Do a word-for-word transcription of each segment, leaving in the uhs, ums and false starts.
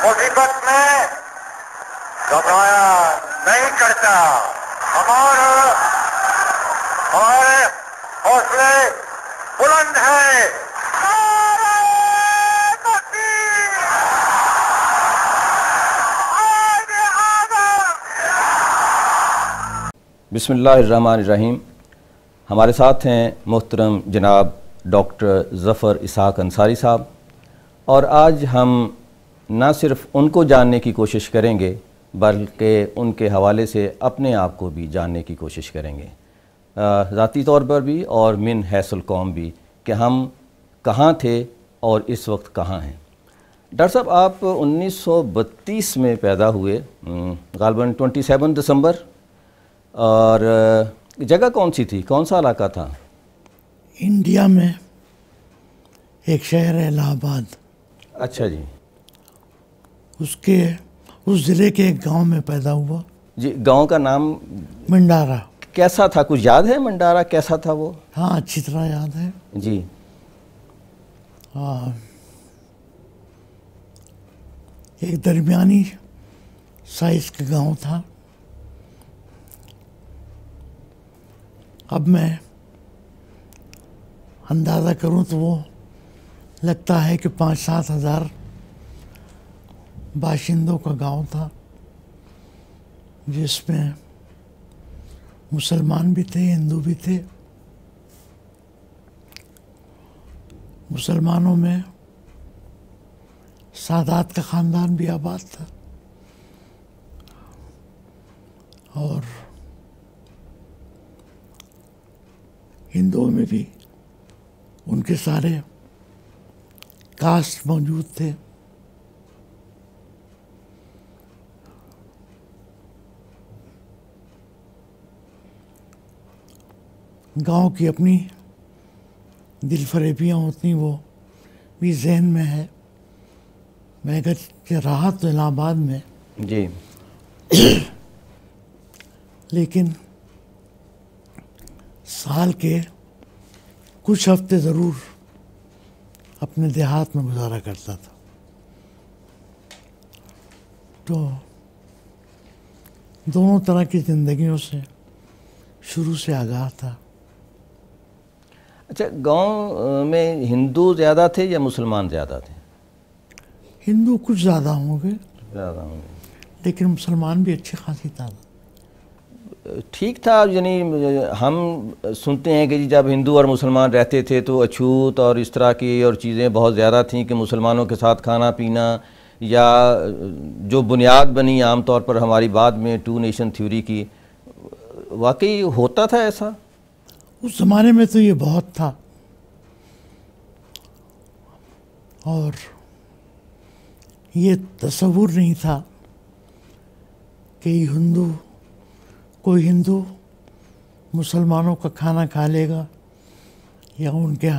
مصیبت میں گھبرایا نہیں کرتا. ہمارا ہمارے حوصلے بلند ہیں. بسم اللہ الرحمن الرحیم. ہمارے ساتھ ہیں محترم جناب ڈاکٹر ظفر اسحاق انصاری صاحب، اور آج ہم نہ صرف ان کو جاننے کی کوشش کریں گے بلکہ ان کے حوالے سے اپنے آپ کو بھی جاننے کی کوشش کریں گے، ذاتی طور پر بھی اور من حیث القوم بھی، کہ ہم کہاں تھے اور اس وقت کہاں ہیں. ڈاکٹر صاحب، آپ انیس سو بتیس میں پیدا ہوئے، غالباً سیونٹی سیون دسمبر، اور جگہ کون سی تھی، کون سا علاقہ تھا؟ انڈیا میں ایک شہر ہے الہ آباد. اچھا جی. اس کے اس ضلع کے ایک گاؤں میں پیدا ہوا. جی، گاؤں کا نام؟ منڈارا. کیسا تھا، کچھ یاد ہے منڈارا کیسا تھا وہ؟ ہاں، اچھی طرح یاد ہے. جی. ہاں، ایک درمیانی سائز کا گاؤں تھا. اب میں اندازہ کروں تو وہ لگتا ہے کہ پانچ سات ہزار باشندوں کا گاؤں تھا، جس میں مسلمان بھی تھے، ہندو بھی تھے. مسلمانوں میں سادات کا خاندان بھی آباد تھا، اور ہندوؤں میں بھی ان کے سارے کاسٹ موجود تھے. گاؤں کی اپنی دل فریبیاں ہوتی، وہ بھی ذہن میں ہے. میں اگر رہا تو الہ آباد میں جی، لیکن سال کے کچھ ہفتے ضرور اپنے دیہات میں گزارا کرتا تھا. تو دونوں طرح کی زندگیوں سے شروع سے آگاہ تھا. اچھا، گاؤں میں ہندو زیادہ تھے یا مسلمان زیادہ تھے؟ ہندو کچھ زیادہ ہوں گے، زیادہ ہوں گے، لیکن مسلمان بھی اچھی خاصی تعداد. ٹھیک تھا. یعنی ہم سنتے ہیں کہ جب ہندو اور مسلمان رہتے تھے تو اچھوت اور اس طرح کی اور چیزیں بہت زیادہ تھیں کہ مسلمانوں کے ساتھ کھانا پینا، یا جو بنیاد بنی عام طور پر ہماری بعد میں ٹو نیشن تھیوری کی، واقعی ہوتا تھا ایسا؟ اس زمانے میں تو یہ بہت تھا، اور یہ تصور نہیں تھا کہ ہندو کوئی ہندو مسلمانوں کا کھانا کھا لے گا یا ان کے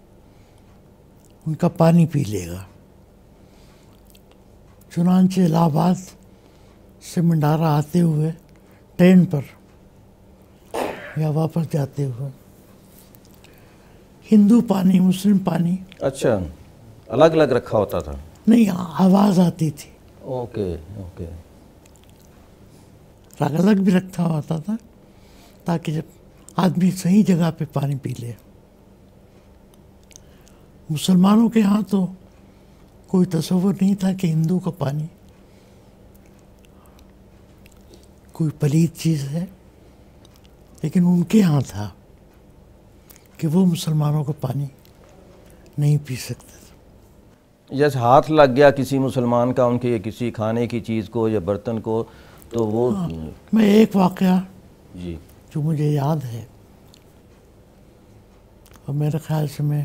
ان کا پانی پی لے گا. چنانچہ الہ آباد سے منڈارا آتے ہوئے ٹرین پر یا واپس جاتے ہوئے ہندو پانی، مسلم پانی، اچھا، الگ الگ رکھا ہوتا تھا؟ نہیں، آواز آتی تھی. Okay okay. الگ بھی رکھا ہوتا تھا تاکہ جب آدمی صحیح جگہ پہ پانی پی لے. مسلمانوں کے ہاں تو کوئی تصور نہیں تھا کہ ہندو کا پانی کوئی پلید چیز ہے، لیکن ان کے ہاں تھا کہ وہ مسلمانوں کا پانی نہیں پی سکتے تھے. جیسے ہاتھ لگ گیا کسی مسلمان کا ان کے کسی کھانے کی چیز کو یا برتن کو، تو وہ ہاں. میں ایک واقعہ جی جو مجھے یاد ہے، اور میرے خیال سے میں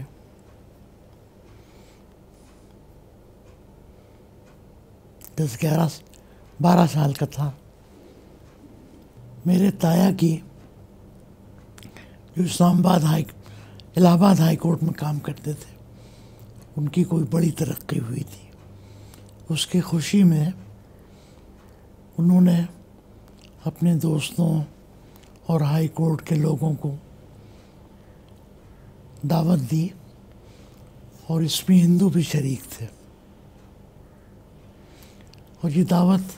دس گیارہ بارہ سال کا تھا. میرے تایا کی جو اسلام آباد ہائی الہ آباد ہائی کورٹ میں کام کرتے تھے، ان کی کوئی بڑی ترقی ہوئی تھی. اس کی خوشی میں انہوں نے اپنے دوستوں اور ہائی کورٹ کے لوگوں کو دعوت دی، اور اس میں ہندو بھی شریک تھے. اور یہ دعوت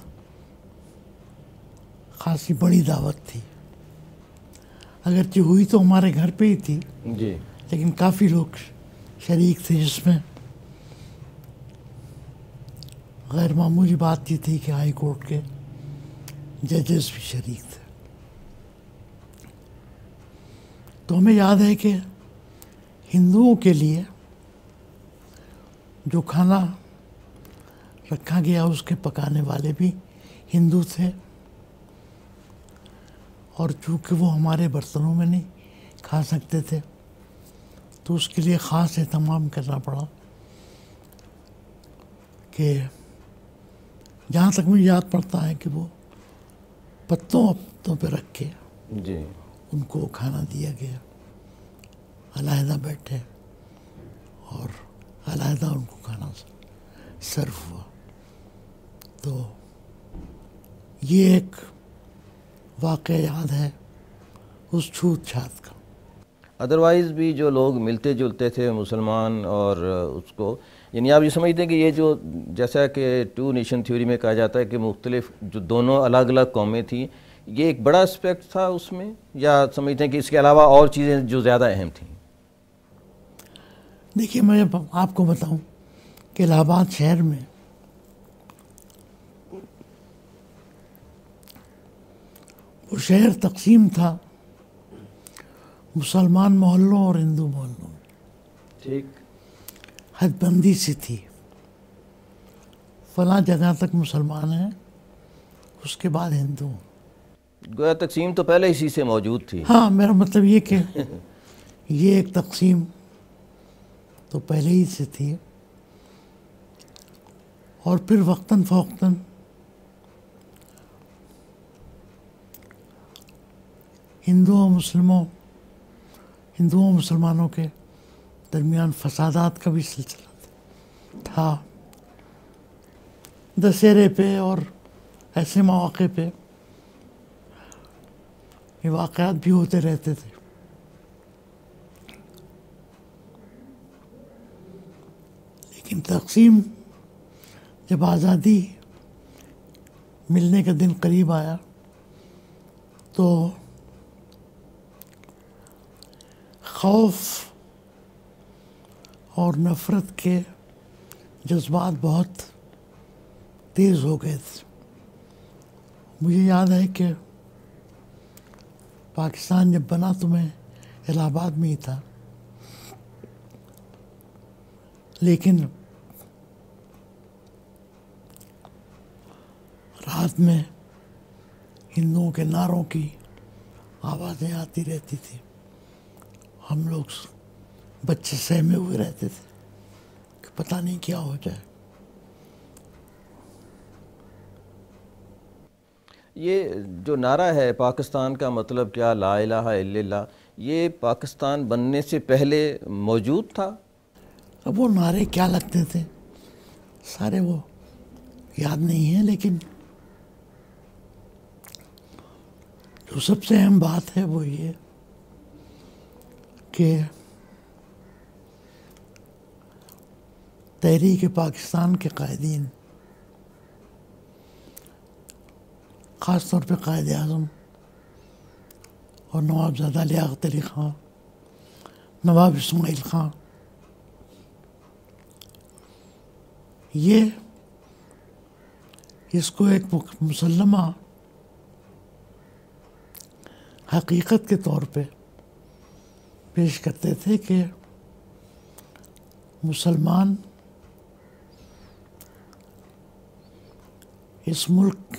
خاصی بڑی دعوت تھی، اگرچہ ہوئی تو ہمارے گھر پہ ہی تھی جی، لیکن کافی لوگ شریک تھے، جس میں غیر معمولی بات یہ تھی کہ ہائی کورٹ کے ججز بھی شریک تھے۔ تو ہمیں یاد ہے کہ ہندوؤں کے لیے جو کھانا رکھا گیا اس کے پکانے والے بھی ہندو تھے، اور چونکہ وہ ہمارے برتنوں میں نہیں کھا سکتے تھے تو اس کے لیے خاص اہتمام کرنا پڑا کہ جہاں تک مجھے یاد پڑتا ہے کہ وہ پتوں پتوں پہ رکھ کے جی، ان کو کھانا دیا گیا، علیحدہ بیٹھے اور علیحدہ ان کو کھانا سرو ہوا۔ تو یہ ایک واقعہ یاد ہے اس چھوت چھات کا۔ ادروائز بھی جو لوگ ملتے جلتے تھے مسلمان اور اس کو، یعنی آپ یہ سمجھتے ہیں کہ یہ جو جیسا کہ ٹو نیشن تھیوری میں کہا جاتا ہے کہ مختلف جو دونوں الگ الگ قومیں تھیں، یہ ایک بڑا اسپیکٹ تھا اس میں، یا سمجھتے ہیں کہ اس کے علاوہ اور چیزیں جو زیادہ اہم تھیں؟ دیکھیے میں آپ کو بتاؤں کہ الہ آباد شہر میں وہ شہر تقسیم تھا مسلمان محلوں اور ہندو محلوں میں، ٹھیک، حد بندی سی تھی، فلاں جگہ تک مسلمان ہیں اس کے بعد ہندو ہیں۔ گویا تقسیم تو پہلے اسی سے موجود تھی۔ ہاں، میرا مطلب یہ کہ یہ ایک تقسیم تو پہلے ہی سے تھی، اور پھر وقتاً فوقتاً ہندوؤں مسلموں ہندوؤں مسلمانوں کے درمیان فسادات کا بھی سلسلہ تھا۔ دشہرے پہ اور ایسے مواقع پہ یہ واقعات بھی ہوتے رہتے تھے۔ لیکن تقسیم جب آزادی ملنے کا دن قریب آیا تو خوف اور نفرت کے جذبات بہت تیز ہو گئے تھے۔ مجھے یاد ہے کہ پاکستان جب بنا تو میں الہ آباد میں ہی تھا، لیکن رات میں ہندوؤں کے نعروں کی آوازیں آتی رہتی تھی، ہم لوگ بچے سہمے ہوئے رہتے تھے کہ پتہ نہیں کیا ہو جائے۔ یہ جو نعرہ ہے پاکستان کا مطلب کیا، لا الہ الا اللہ، یہ پاکستان بننے سے پہلے موجود تھا؟ اب وہ نعرے کیا لگتے تھے سارے وہ یاد نہیں ہیں، لیکن جو سب سے اہم بات ہے وہ یہ کہ تحریک پاکستان کے قائدین، خاص طور پہ قائد اعظم اور نواب زادہ لیاقت علی خان، نواب اسماعیل خان، یہ اس کو ایک مسلمہ حقیقت کے طور پہ پیش کرتے تھے کہ مسلمان اس ملک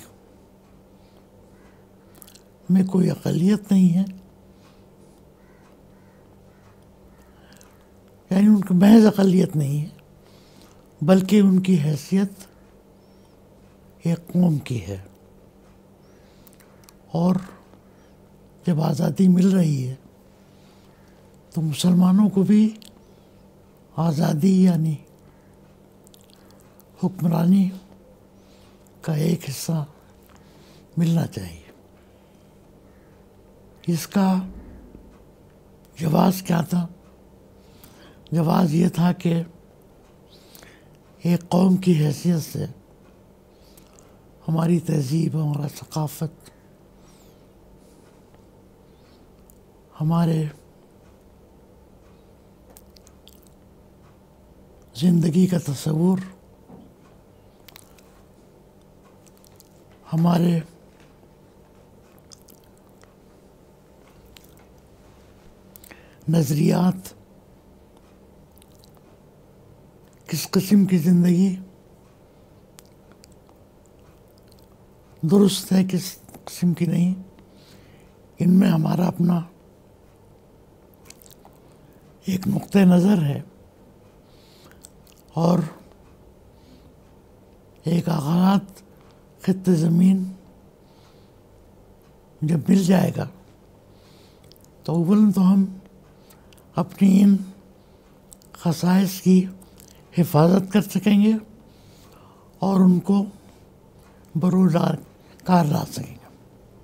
میں کوئی اقلیت نہیں ہے، یعنی ان کی محض اقلیت نہیں ہے بلکہ ان کی حیثیت ایک قوم کی ہے، اور جب آزادی مل رہی ہے تو مسلمانوں کو بھی آزادی یعنی حکمرانی کا ایک حصہ ملنا چاہیے۔ اس کا جواز کیا تھا؟ جواز یہ تھا کہ ایک قوم کی حیثیت سے ہماری تہذیب، ہمارا ثقافت، ہمارے زندگی کا تصور، ہمارے نظریات، کس قسم کی زندگی درست ہے، کس قسم کی نہیں، ان میں ہمارا اپنا ایک نقطہ نظر ہے، اور ایک آغاز خطِ زمین جب مل جائے گا تو اولاً تو ہم اپنی ان خصائص کی حفاظت کر سکیں گے اور ان کو بروزگار کار لا سکیں گے۔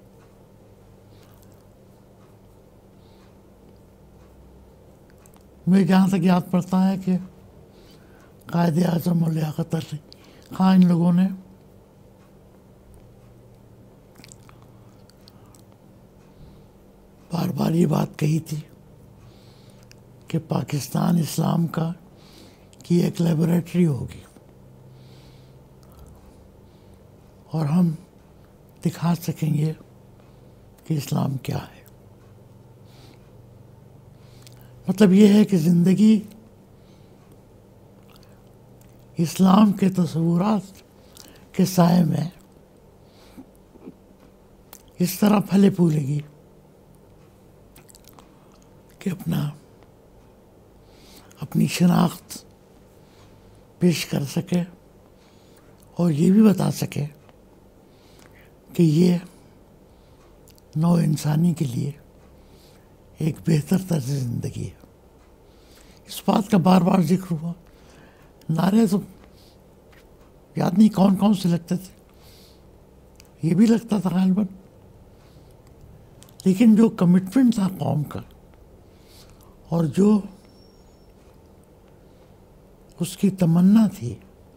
مجھے جہاں تک یاد پڑتا ہے کہ قائد اعظم اور لیاقت علی خان ان لوگوں نے بار بار یہ بات کہی تھی کہ پاکستان اسلام کا کی ایک لیبوریٹری ہوگی اور ہم دکھا سکیں گے کہ اسلام کیا ہے۔ مطلب یہ ہے کہ زندگی اسلام کے تصورات کے سائے میں اس طرح پھلے پھولے گی کہ اپنا اپنی شناخت پیش کر سکے اور یہ بھی بتا سکے کہ یہ نوع انسانی کے لیے ایک بہتر طرز زندگی ہے۔ اس بات کا بار بار ذکر ہوا، نعرے تو یاد نہیں کون کون سے لگتے تھے، یہ بھی لگتا تھا غالباً، لیکن جو کمٹمنٹ تھا قوم کا اور جو اس کی تمنا تھی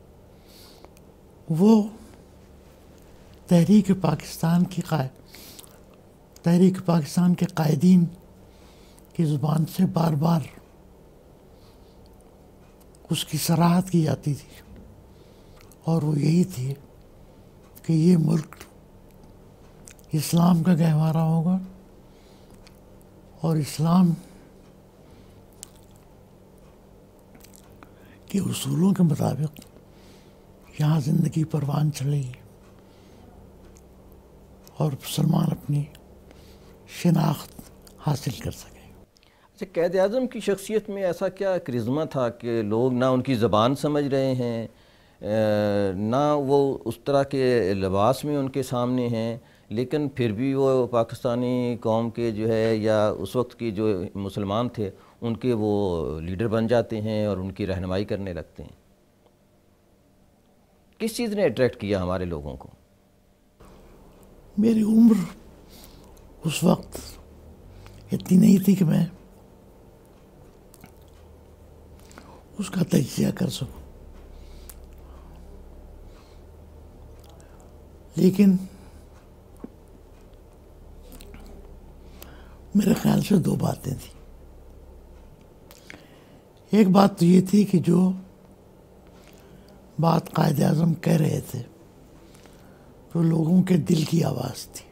وہ تحریک پاکستان کی قائد تحریک پاکستان کے قائدین کی زبان سے بار بار اس کی صراحت کی جاتی تھی، اور وہ یہی تھی کہ یہ ملک اسلام کا گہوارہ ہوگا اور اسلام کے اصولوں کے مطابق یہاں زندگی پروان چلے گی اور مسلمان اپنی شناخت حاصل کر سکیں۔ اچھا، قائد اعظم کی شخصیت میں ایسا کیا کرزمہ تھا کہ لوگ نہ ان کی زبان سمجھ رہے ہیں، نہ وہ اس طرح کے لباس میں ان کے سامنے ہیں، لیکن پھر بھی وہ پاکستانی قوم کے جو ہے یا اس وقت کی جو مسلمان تھے ان کے وہ لیڈر بن جاتے ہیں اور ان کی رہنمائی کرنے لگتے ہیں؟ کس چیز نے اٹریکٹ کیا ہمارے لوگوں کو؟ میری عمر اس وقت اتنی نہیں تھی کہ میں اس کا تجزیہ کر سکوں، لیکن میرے خیال سے دو باتیں تھیں۔ ایک بات تو یہ تھی کہ جو بات قائد اعظم کہہ رہے تھے تو لوگوں کے دل کی آواز تھی،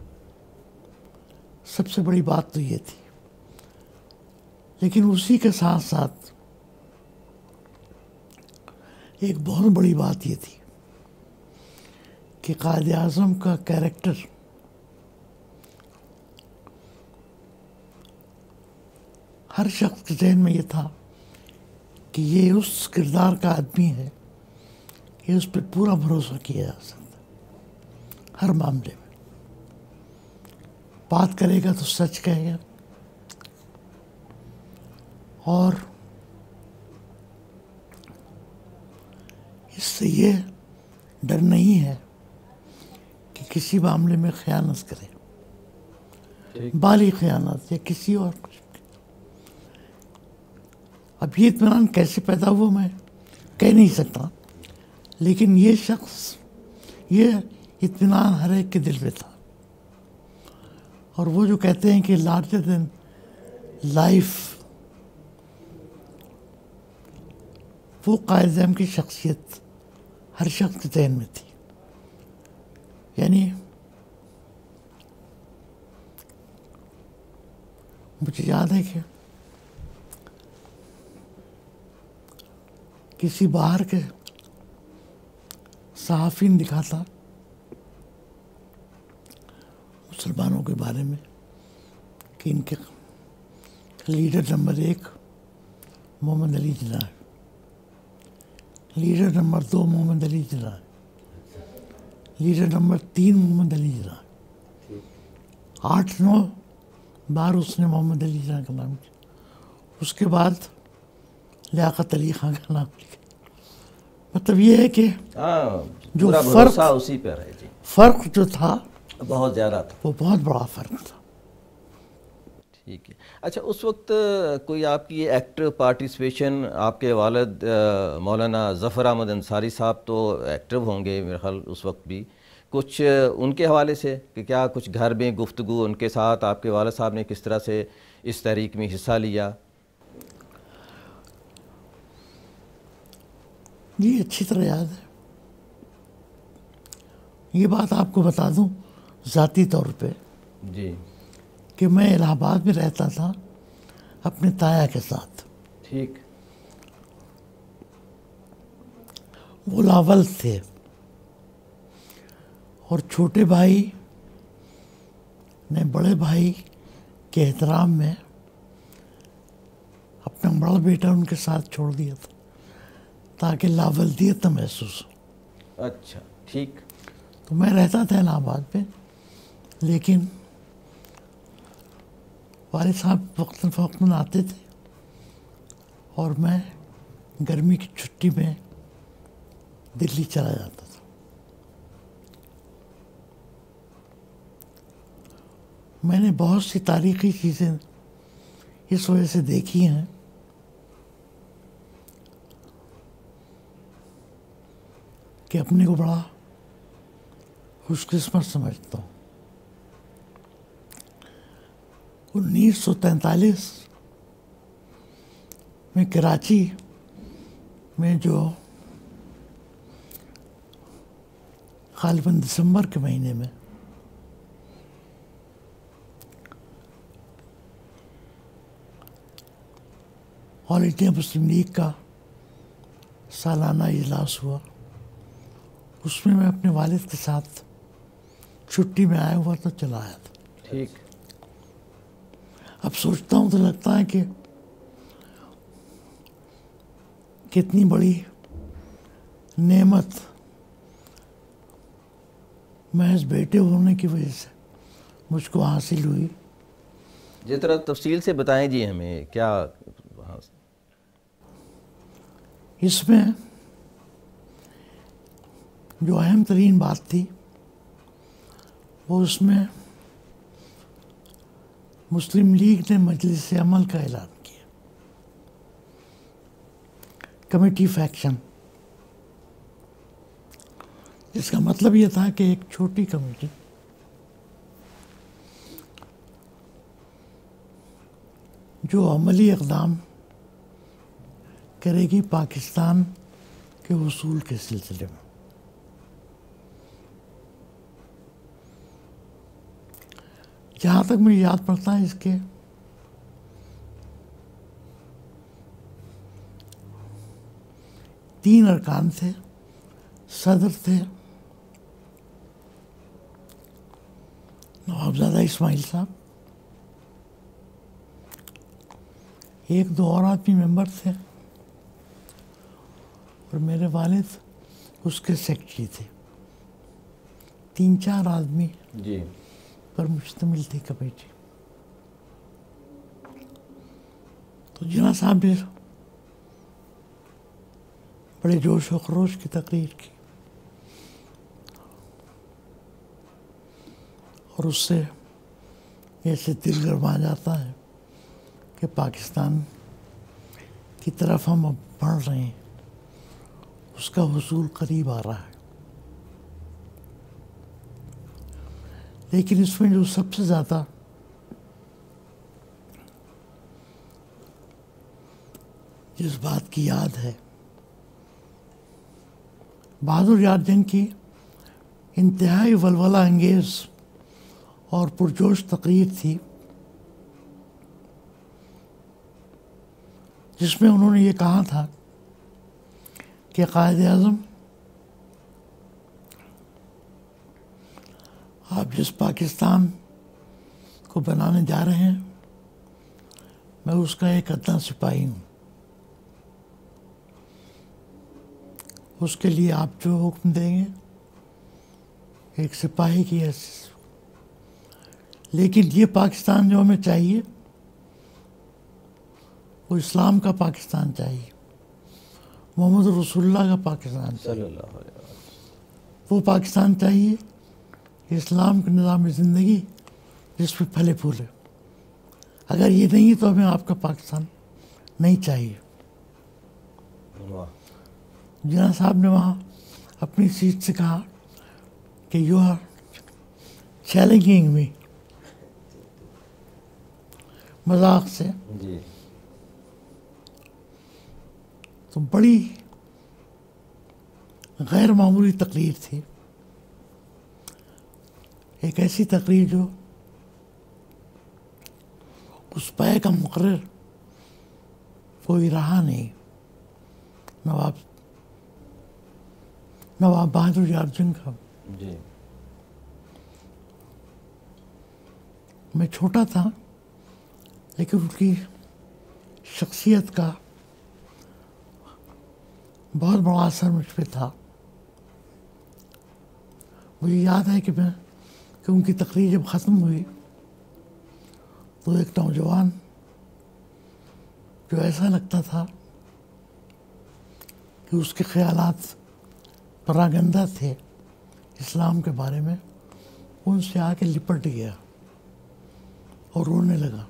سب سے بڑی بات تو یہ تھی، لیکن اسی کے ساتھ ساتھ ایک بہت بڑی بات یہ تھی کہ قائد اعظم کا کیریکٹر ہر شخص کے ذہن میں یہ تھا کہ یہ اس کردار کا آدمی ہے کہ اس پہ پورا بھروسہ کیا جا سکتا، ہر معاملے میں بات کرے گا تو سچ کہے گا، اور اس سے یہ ڈر نہیں ہے کہ کسی معاملے میں خیانت کرے، بالی خیانت یا کسی اور کچھ۔ اب یہ اطمینان کیسے پیدا ہوا میں کہہ نہیں سکتا، لیکن یہ شخص یہ اطمینان ہر ایک کے دل میں تھا. اور وہ جو کہتے ہیں کہ لارجر دین لائف، وہ قائد اعظم کی شخصیت ہر شخص کے ذہن میں تھی. یعنی مجھے یاد ہے کہ کسی باہر کے صحافی نے لکھا تھا مسلمانوں کے بارے میں کہ ان کے لیڈر نمبر ایک محمد علی جناح ہے، لیڈر نمبر دو محمد علی جناح ہے، لیڈر نمبر تین محمد علی جناح ہے. آٹھ نو بار اس نے محمد علی جناح کا نام کیا. اس کے بعد لیاقت علی خان کا نام لکھا. مطلب یہ ہے کہ جو فرق اسی پہ ہے جی، فرق جو تھا بہت زیادہ تھا، وہ بہت بڑا فرق تھا. ٹھیک ہے. اچھا، اس وقت کوئی آپ کی ایکٹر پارٹیسپیشن، آپ کے والد مولانا ظفر احمد انصاری صاحب تو ایکٹیو ہوں گے میرے خیال اس وقت بھی، کچھ ان کے حوالے سے کہ کیا کچھ گھر میں گفتگو ان کے ساتھ آپ کے والد صاحب نے کس طرح سے اس تحریک میں حصہ لیا؟ جی اچھی طرح یاد ہے. یہ بات آپ کو بتا دوں ذاتی طور پہ جی کہ میں الہ آباد میں رہتا تھا اپنے تایا کے ساتھ. ٹھیک. وہ لاول تھے اور چھوٹے بھائی نے بڑے بھائی کے احترام میں اپنا بڑا بیٹا ان کے ساتھ چھوڑ دیا تھا تاکہ لاولدیت نہ محسوس ہو. اچھا ٹھیک. تو میں رہتا تھا الہ آباد میں، لیکن والد صاحب وقتاً فوقتاً آتے تھے اور میں گرمی کی چھٹی میں دلی چلا جاتا تھا. میں نے بہت سی تاریخی چیزیں اس وجہ سے دیکھی ہیں کہ اپنے کو بڑا خوش قسمت سمجھتا ہوں. انیس سو تینتالیس میں کراچی میں جو غالباً دسمبر کے مہینے میں آل انڈیا مسلم لیگ کا سالانہ اجلاس ہوا. اس میں میں اپنے والد کے ساتھ چھٹی میں آیا ہوا تو چلا آیا تھا. ٹھیک. اب سوچتا ہوں تو لگتا ہے کہ کتنی بڑی نعمت محض بیٹے ہونے کی وجہ سے مجھ کو حاصل ہوئی. جس طرح تفصیل سے بتائیں جی ہمیں کیا اس میں جو اہم ترین بات تھی وہ اس میں مسلم لیگ نے مجلس عمل کا اعلان کیا، کمیٹی فیکشن، جس کا مطلب یہ تھا کہ ایک چھوٹی کمیٹی جو عملی اقدام کرے گی پاکستان کے حصول کے سلسلے میں. جہاں تک مجھے یاد پڑتا ہے اس کے تین ارکان تھے. صدر تھے نوابزادہ اسماعیل صاحب، ایک دو اور آدمی ممبر تھے اور میرے والد اس کے سیکرٹری تھے. تین چار آدمی جی پر مشتمل تھی کمیٹی. تو جناح صاحب نے بڑے جوش و خروش کی تقریر کی اور اس سے ایسے دل گرما جاتا ہے کہ پاکستان کی طرف ہم اب بڑھ رہے ہیں، اس کا حصول قریب آ رہا ہے. لیکن اس میں جو سب سے زیادہ جس بات کی یاد ہے بہادر یار جنگ کی انتہائی ولولہ انگیز اور پرجوش تقریر تھی، جس میں انہوں نے یہ کہا تھا کہ قائد اعظم آپ جس پاکستان کو بنانے جا رہے ہیں میں اس کا ایک ادنا سپاہی ہوں، اس کے لیے آپ جو حکم دیں گے ایک سپاہی کی حیثیت، لیکن یہ پاکستان جو ہمیں چاہیے وہ اسلام کا پاکستان چاہیے، محمد رسول اللہ کا پاکستان چاہیے، وہ پاکستان چاہیے اسلام کے نظام زندگی جس پہ پھلے پھولے، اگر یہ نہیں ہے تو ہمیں آپ کا پاکستان نہیں چاہیے۔ جناح صاحب نے وہاں اپنی سیٹ سے کہا کہ یو آر چیلنجنگ می، مذاق سے، تو بڑی غیر معمولی تقریر تھی، ایک ایسی تقریر جو اس پائے کا مقرر کوئی رہا نہیں، نواب نواب بہادر یار جنگ کا۔ جی میں چھوٹا تھا لیکن ان کی شخصیت کا بہت بڑا اثر مجھ پہ تھا۔ مجھے یاد ہے کہ میں کہ ان کی تقریر جب ختم ہوئی تو ایک نوجوان جو ایسا لگتا تھا کہ اس کے خیالات پراگندہ تھے اسلام کے بارے میں، ان سے آ کے لپٹ گیا اور رونے لگا۔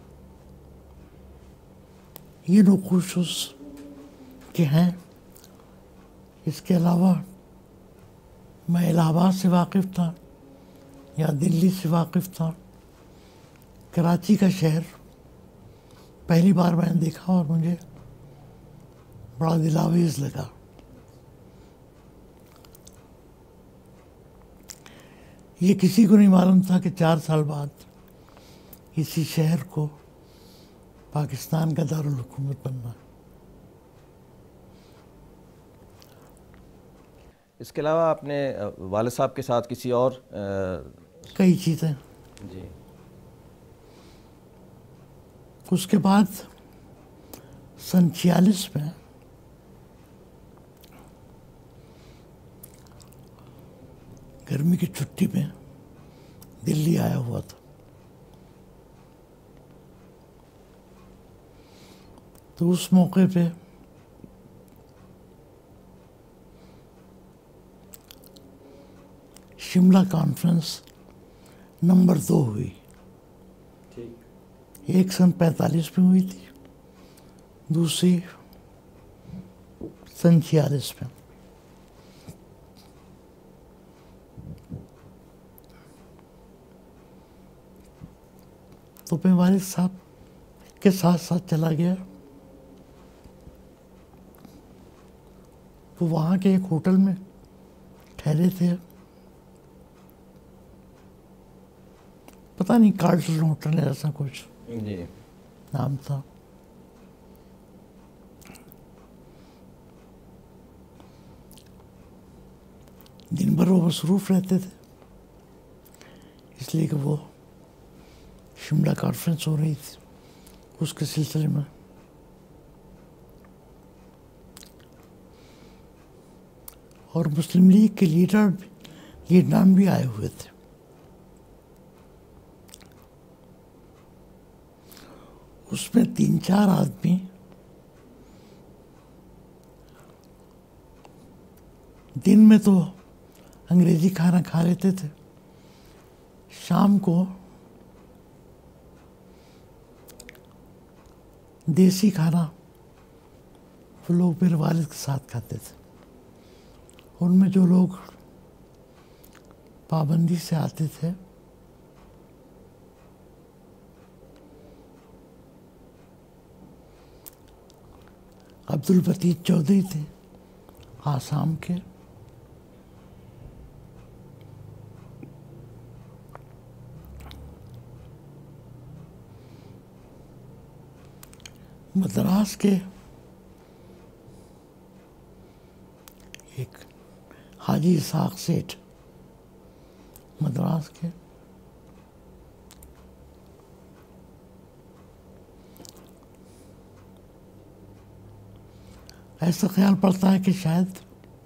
یہ نقوش اس کے ہیں۔ اس کے علاوہ میں الہ آباد سے واقف تھا یا دلی سے واقف تھا، کراچی کا شہر پہلی بار میں نے دیکھا اور مجھے بڑا دلاویز لگا۔ یہ کسی کو نہیں معلوم تھا کہ چار سال بعد اسی شہر کو پاکستان کا دارالحکومت بننا۔ اس کے علاوہ آپ نے والد صاحب کے ساتھ کسی اور کئی چیزیں، جی اس کے بعد سن چھیالیس میں گرمی کی چھٹی میں دلی آیا ہوا تھا، تو اس موقع پہ شملہ کانفرنس نمبر دو ہوئی، ایک سن پینتالیس میں ہوئی تھی، دوسری سن چھیالیس میں۔ تو میں والد صاحب کے ساتھ ساتھ چلا گیا، وہ وہاں کے ایک ہوٹل میں ٹھہرے تھے، پتہ نہیں کارلٹن ہوٹل ہے ایسا کچھ جی نام تھا۔ دن بھر وہ مصروف رہتے تھے اس لیے کہ وہ شملہ کانفرنس ہو رہی تھی، اس کے سلسلے میں اور مسلم لیگ کے لیڈر لیڈران بھی آئے ہوئے تھے۔ اس میں تین چار آدمی دن میں تو انگریزی کھانا کھا لیتے تھے، شام کو دیسی کھانا وہ لوگ میرے والد کے ساتھ کھاتے تھے۔ ان میں جو لوگ پابندی سے آتے تھے عبد البتیج چودھری تھے آسام کے، مدراس کے ایک حاجی اسحاق سیٹھ مدراس کے، ایسا خیال پڑتا ہے کہ شاید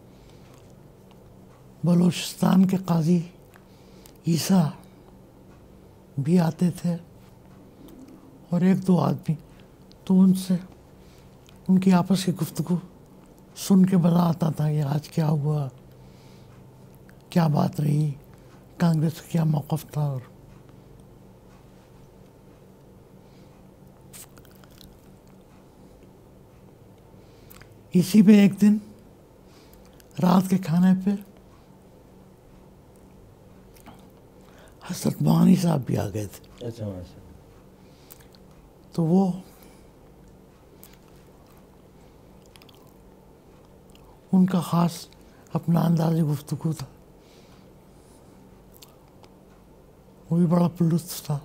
بلوچستان کے قاضی عیسیٰ بھی آتے تھے، اور ایک دو آدمی، تو ان سے ان کی آپس کی گفتگو سن کے مزہ آتا تھا کہ آج کیا ہوا، کیا بات رہی، کانگریس کا کیا موقف تھا۔ اور اسی میں ایک دن رات کے کھانے پہ حضرت معانی صاحب بھی آ گئے تھے، تو وہ ان کا خاص اپنا انداز گفتگو تھا، وہ بھی بڑا پرلطف تھا۔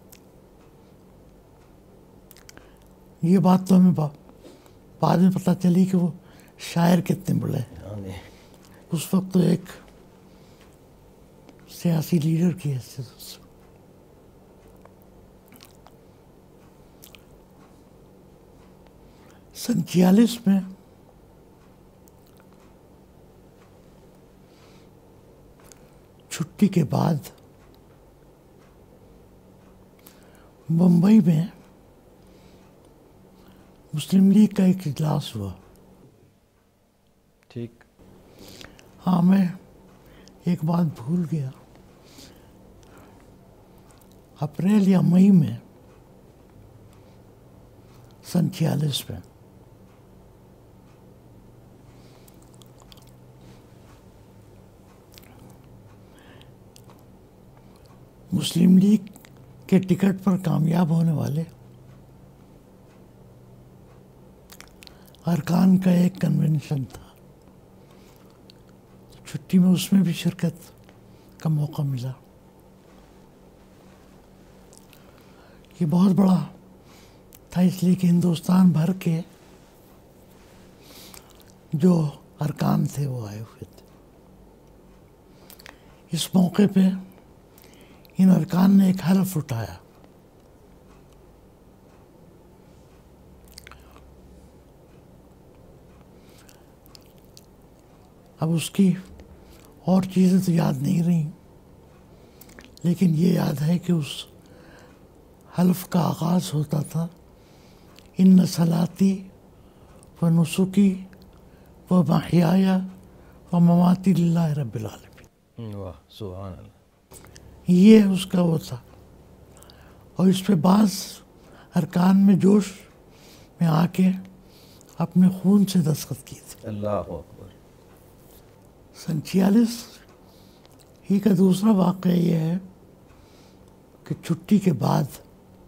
یہ بات تو ہمیں بعد میں پتہ چلی کہ وہ شاعر کتنے بڑے ہیں، اس وقت تو ایک سیاسی لیڈر کی حیثیت سے۔ سن چھیالیس میں چھٹی کے بعد بمبئی میں مسلم لیگ کا ایک اجلاس ہوا۔ ٹھیک، ہاں میں ایک بات بھول گیا، اپریل یا مئی میں سن چھیالیس میں مسلم لیگ کے ٹکٹ پر کامیاب ہونے والے ارکان کا ایک کنونشن تھا، چھٹی میں اس میں بھی شرکت کا موقع ملا۔ یہ بہت بڑا تھا اس لیے کہ ہندوستان بھر کے جو ارکان تھے وہ آئے ہوئے تھے۔ اس موقع پہ ان ارکان نے ایک حلف اٹھایا، اب اس کی اور چیزیں تو یاد نہیں رہیں، لیکن یہ یاد ہے کہ اس حلف کا آغاز ہوتا تھا ان صلاتی و نسکی و محیای و مماتی للہ رب العالمین۔ واہ سبحان اللہ۔ یہ اس کا وہ تھا، اور اس پہ بعض ارکان میں جوش میں آ کے اپنے خون سے دستخط کی تھی۔ اللہ اکبر۔ سن چھیالیس ہی کا دوسرا واقعہ یہ ہے کہ چھٹی کے بعد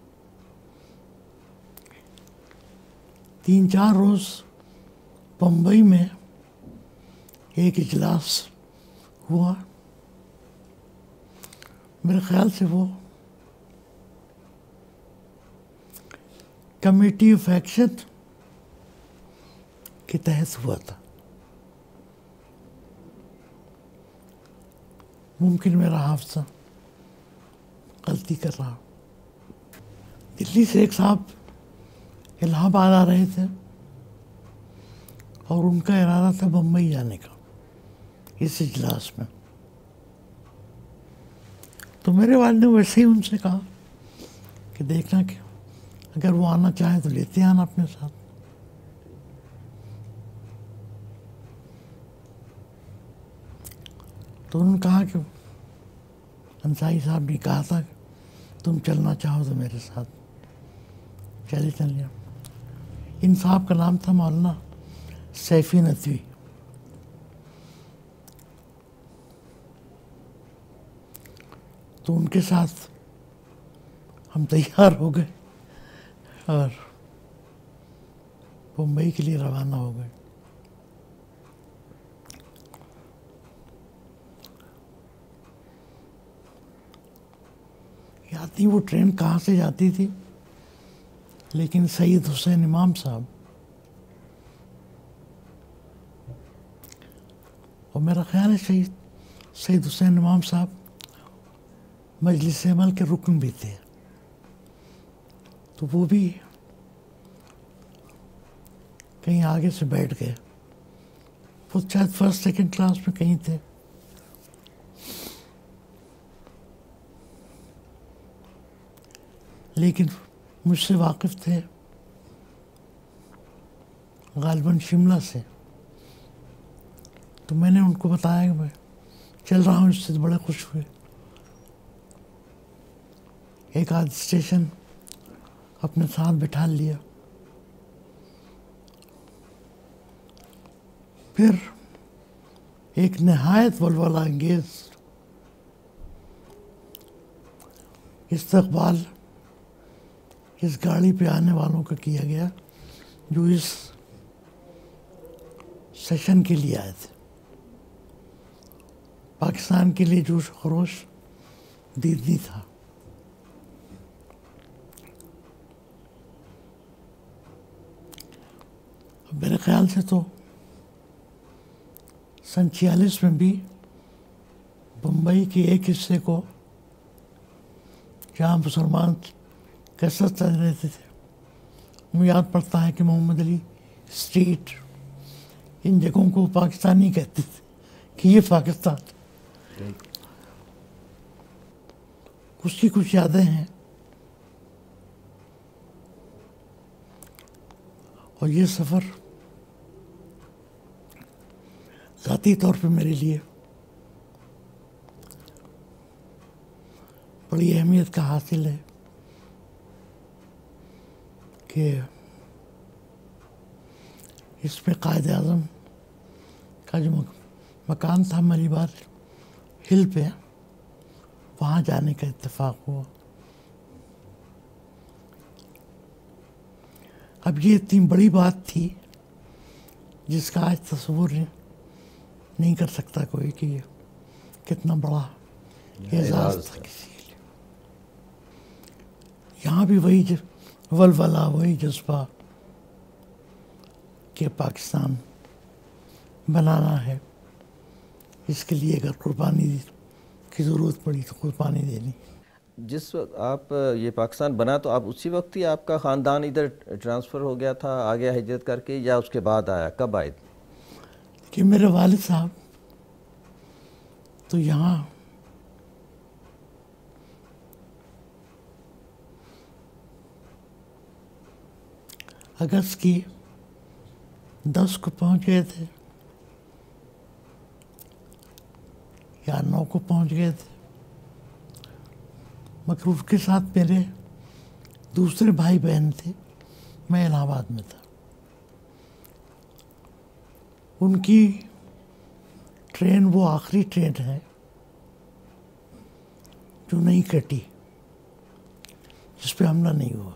تین چار روز بمبئی میں ایک اجلاس ہوا، میرے خیال سے وہ کمیٹی آف ایکشن کے تحت ہوا تھا، ممکن میرا حافظہ غلطی کر رہا۔ دلی سے ایک صاحب الہ آباد آ رہے تھے اور ان کا ارادہ تھا بمبئی جانے کا اس اجلاس میں، تو میرے والد نے ویسے ہی ان سے کہا کہ دیکھنا کہ اگر وہ آنا چاہیں تو لیتے آنا اپنے ساتھ۔ تو انہوں نے کہا کہ انصاری صاحب نے کہا تھا کہ تم چلنا چاہو تو میرے ساتھ چلے چلے۔ ان صاحب کا نام تھا مولانا سیفی ندوی۔ تو ان کے ساتھ ہم تیار ہو گئے اور بمبئی کے لیے روانہ ہو گئے. یاد نہیں وہ ٹرین کہاں سے جاتی تھی، لیکن سید حسین امام صاحب اور میرا خیال ہے شہید سید حسین امام صاحب مجلس عمل کے رکن بھی تھے، تو وہ بھی کہیں آگے سے بیٹھ گئے. وہ شاید فرسٹ سیکنڈ کلاس میں کہیں تھے. لیکن مجھ سے واقف تھے غالباً شملہ سے، تو میں نے ان کو بتایا کہ میں چل رہا ہوں، اس سے بڑے خوش ہوئے. ایک آدھ اسٹیشن اپنے ساتھ بٹھا لیا. پھر ایک نہایت ولولہ انگیز استقبال اس گاڑی پہ آنے والوں کا کیا گیا جو اس سیشن کے لیے آئے تھے. پاکستان کے لیے جوش و خروش دیدنی تھا. میرے خیال سے تو سن چھیالیس میں بھی بمبئی کے ایک حصے کو جہاں مسلمان کثرت رہتے تھے، مجھے یاد پڑتا ہے کہ محمد علی اسٹریٹ ان جگہوں کو پاکستانی کہتے تھے کہ یہ پاکستان. اس کی کچھ یادیں ہیں، اور یہ سفر ذاتی طور پہ میرے لیے بڑی اہمیت کا حاصل ہے کہ اس میں قائد اعظم کا جو مکان تھا مری بار ہل پہ، وہاں جانے کا اتفاق ہوا. اب یہ اتنی بڑی بات تھی جس کا آج تصور نہیں کر سکتا کوئی کہ یہ کتنا بڑا اعزاز تھا کسی کے لیے. یہاں بھی وہی ولولہ، وہی جذبہ کہ پاکستان بنانا ہے، اس کے لیے اگر قربانی کی ضرورت پڑی تو قربانی دینی. جس وقت آپ یہ پاکستان بنا تو آپ اسی وقت ہی آپ کا خاندان ادھر ٹرانسفر ہو گیا تھا، آ گیا ہجرت کر کے، یا اس کے بعد آیا؟ کب آئے؟ کہ میرے والد صاحب تو یہاں اگست کی دس کو پہنچ گئے تھے یا نو کو پہنچ گئے تھے. مکروف کے ساتھ میرے دوسرے بھائی بہن تھے، میں الہ آباد میں تھا. ان کی ٹرین وہ آخری ٹرین ہے جو نہیں کٹی، جس پہ حملہ نہیں ہوا.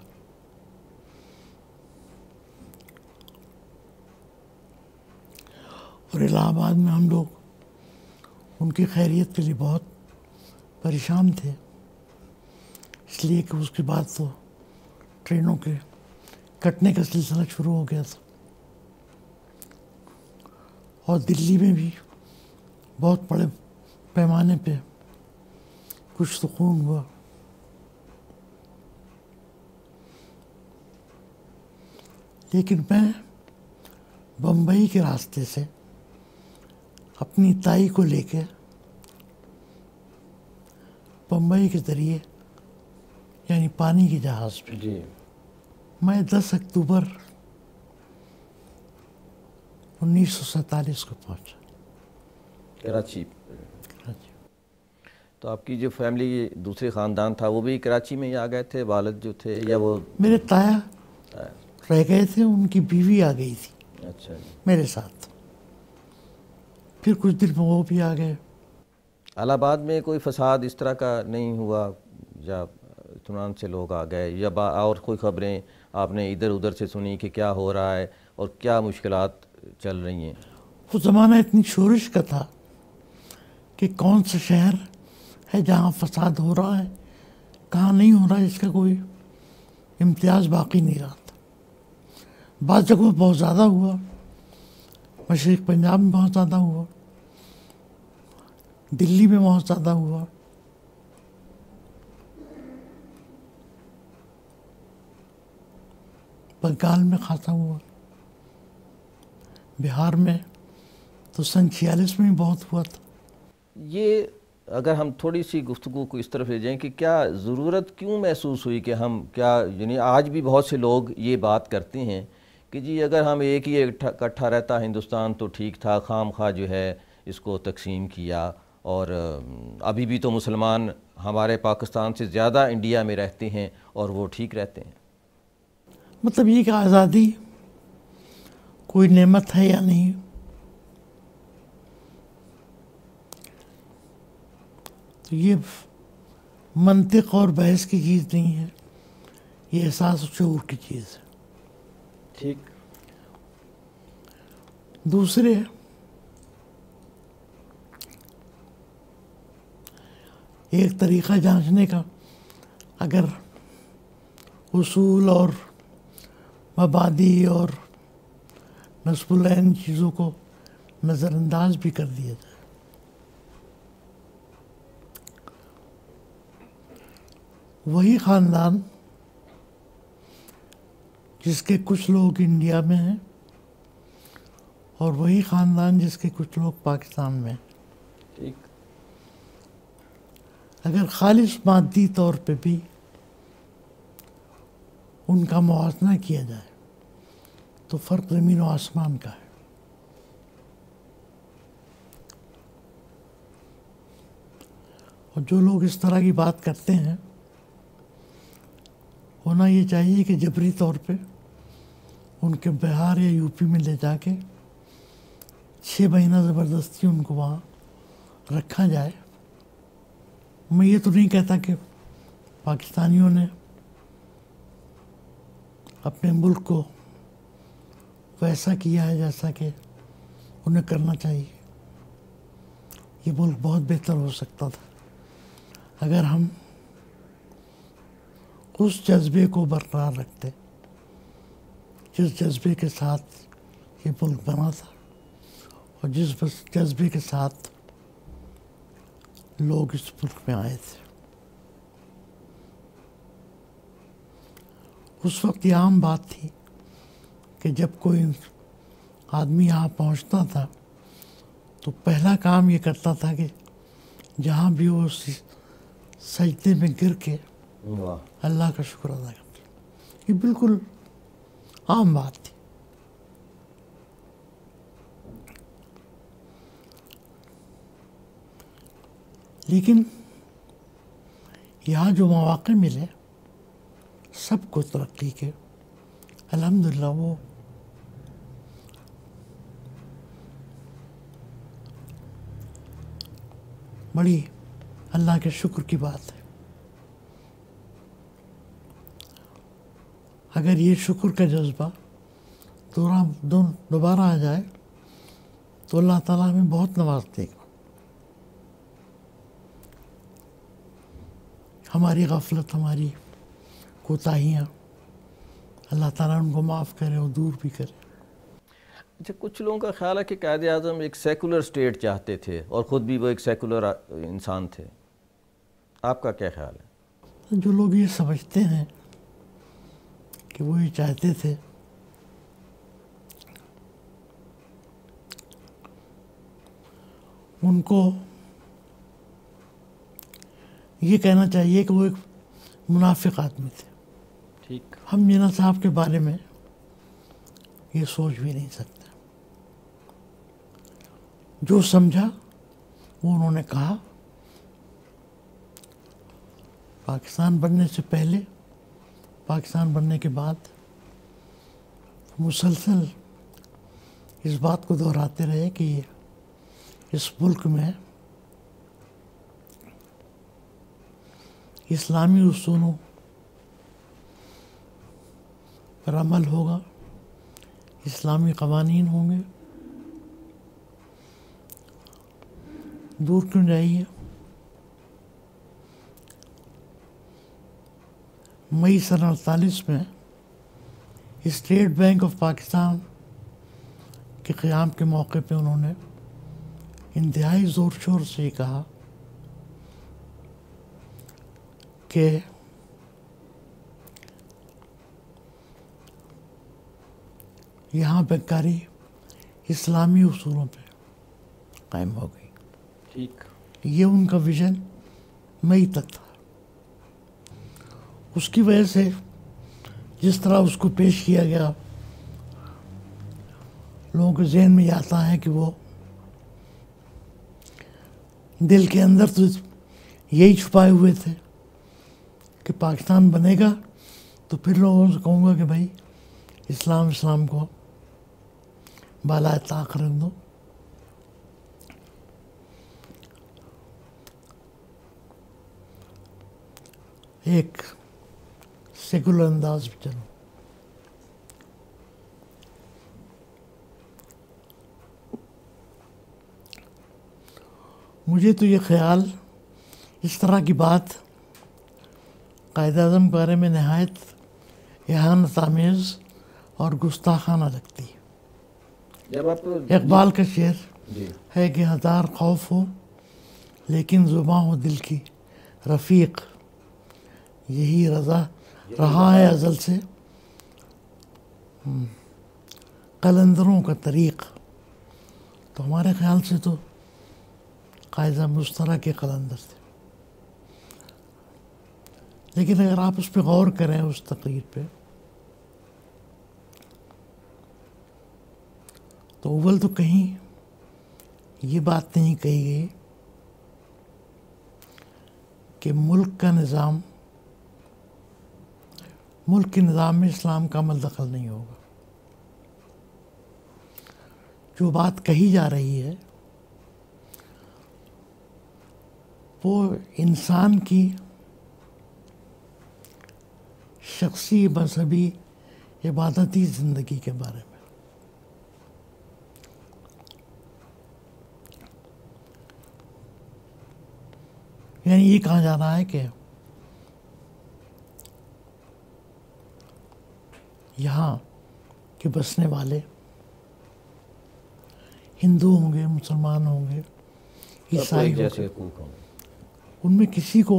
اور الہ آباد میں ہم لوگ ان کی خیریت کے لیے بہت پریشان تھے، اس لیے کہ اس کے بعد تو ٹرینوں کے کٹنے کا سلسلہ شروع ہو گیا تھا. اور دلی میں بھی بہت بڑے پیمانے پہ کچھ سکون ہوا. لیکن میں بمبئی کے راستے سے اپنی تائی کو لے کے بمبئی کے ذریعے یعنی پانی کے جہاز پہ جی میں دس اکتوبر انیس سو سینتالیس کو پہنچا کراچی. تو آپ کی جو فیملی دوسرے خاندان تھا وہ بھی کراچی میں ہی آ گئے تھے، والد جو تھے، یا وہ؟ میرے تایا رہ گئے تھے، ان کی بیوی آ گئی تھی اچھا میرے ساتھ. پھر کچھ دن میں وہ بھی آ گئے. الہ آباد میں کوئی فساد اس طرح کا نہیں ہوا، یا اطمینان سے لوگ آ گئے، یا اور کوئی خبریں آپ نے ادھر ادھر سے سنی کہ کیا ہو رہا ہے اور کیا مشکلات چل رہی ہیں؟ وہ زمانہ اتنی شورش کا تھا کہ کون سا شہر ہے جہاں فساد ہو رہا ہے، کہاں نہیں ہو رہا ہے، اس کا کوئی امتیاز باقی نہیں رہا تھا۔ بعض جگہوں بہت زیادہ ہوا، مشرق پنجاب میں بہت زیادہ ہوا، دلی میں بہت زیادہ ہوا، بنگال میں خاصا ہوا، بہار میں تو سن چھیالیس میں بھی بہت ہوا تھا۔ یہ اگر ہم تھوڑی سی گفتگو کو اس طرف لے جائیں کہ کیا ضرورت کیوں محسوس ہوئی کہ ہم کیا، یعنی آج بھی بہت سے لوگ یہ بات کرتے ہیں کہ جی اگر ہم ایک ہی اکٹھا رہتا ہندوستان تو ٹھیک تھا، خام خواہ جو ہے اس کو تقسیم کیا، اور ابھی بھی تو مسلمان ہمارے پاکستان سے زیادہ انڈیا میں رہتے ہیں اور وہ ٹھیک رہتے ہیں۔ مطلب یہ کہ آزادی کوئی نعمت ہے یا نہیں، تو یہ منطق اور بحث کی چیز نہیں ہے، یہ احساس و شعور کی چیز ہے۔ ٹھیک۔ دوسرے ایک طریقہ جانچنے کا، اگر اصول اور مبادی اور نصب العین چیزوں کو نظر انداز بھی کر دیا جائے، وہی خاندان جس کے کچھ لوگ انڈیا میں ہیں اور وہی خاندان جس کے کچھ لوگ پاکستان میں ہیں، ٹھیک، اگر خالص مادی طور پہ بھی ان کا موازنہ کیا جائے تو فرق زمین و آسمان کا ہے۔ اور جو لوگ اس طرح کی بات کرتے ہیں، ہونا یہ چاہیے کہ جبری طور پہ ان کے بہار یا یو پی میں لے جا کے چھ مہینہ زبردستی ان کو وہاں رکھا جائے۔ میں یہ تو نہیں کہتا کہ پاکستانیوں نے اپنے ملک کو ویسا کیا ہے جیسا کہ انہیں کرنا چاہیے، یہ ملک بہت بہتر ہو سکتا تھا اگر ہم اس جذبے کو برقرار رکھتے جس جذبے کے ساتھ یہ ملک بنا تھا اور جس جذبے کے ساتھ لوگ اس ملک میں آئے تھے۔ اس وقت یہ عام بات تھی کہ جب کوئی آدمی یہاں پہنچتا تھا تو پہلا کام یہ کرتا تھا کہ جہاں بھی وہ سجدے میں گر کے اللہ کا شکر ادا کرتا، یہ بالکل عام بات تھی۔ لیکن یہاں جو مواقع ملے سب کو ترقی کے، الحمدللہ وہ بڑی اللہ کے شکر کی بات ہے۔ اگر یہ شکر کا جذبہ دوبارہ آ جائے تو اللہ تعالیٰ ہمیں بہت نواز دے گا۔ ہماری غفلت، ہماری کوتاہیاں اللہ تعالیٰ ان کو معاف کرے اور دور بھی کرے۔ اچھا، کچھ لوگوں کا خیال ہے کہ قائد اعظم ایک سیکولر اسٹیٹ چاہتے تھے اور خود بھی وہ ایک سیکولر انسان تھے، آپ کا کیا خیال ہے؟ جو لوگ یہ سمجھتے ہیں کہ وہ یہ چاہتے تھے، ان کو یہ کہنا چاہیے کہ وہ ایک منافق آدمی تھے۔ ٹھیک، ہم جناح صاحب کے بارے میں یہ سوچ بھی نہیں سکتے۔ جو سمجھا وہ انہوں نے کہا۔ پاکستان بننے سے پہلے، پاکستان بننے کے بعد مسلسل اس بات کو دہراتے رہے کہ اس ملک میں اسلامی اصولوں پر عمل ہوگا، اسلامی قوانین ہوں گے، دور کیوں جائیے؟ مئی سن اڑتالیس میں اسٹیٹ بینک آف پاکستان کے قیام کے موقع پہ انہوں نے انتہائی زور شور سے یہ کہا کہ یہاں بینکاری اسلامی اصولوں پہ قائم ہو گئی. ٹھیک. یہ ان کا ویژن مئی تک تھا. اس کی وجہ سے جس طرح اس کو پیش کیا گیا، لوگوں کے ذہن میں یہ آتا ہے کہ وہ دل کے اندر تو یہی چھپائے ہوئے تھے کہ پاکستان بنے گا تو پھر لوگوں سے کہوں گا کہ بھائی اسلام اسلام کو بالائے طاق رکھ دو. ایک سیکولر انداز میں چلو. مجھے تو یہ خیال، اس طرح کی بات قائد اعظم کے بارے میں نہایت اہانت آمیز اور گستاخانہ لگتی ہے. جب آپ اقبال کا شعر جی ہے کہ ہزار خوف ہو لیکن زباں ہو دل کی رفیق، یہی رضا رہا ہے ازل سے قلندروں کا طریق. تو ہمارے خیال سے تو قائد اعظم اس طرح کے قلندر تھے. لیکن اگر آپ اس پہ غور کریں، اس تقریر پہ، تو اول تو کہیں یہ بات نہیں کہی گئی کہ ملک کا نظام ملک کے نظام میں اسلام کا عمل دخل نہیں ہوگا. جو بات کہی جا رہی ہے وہ انسان کی شخصی مذہبی عبادتی زندگی کے بارے میں. یعنی یہ کہا جا رہا ہے کہ یہاں کے بسنے والے ہندو ہوں گے، مسلمان ہوں گے، عیسائی ہوں گے، ان میں کسی کو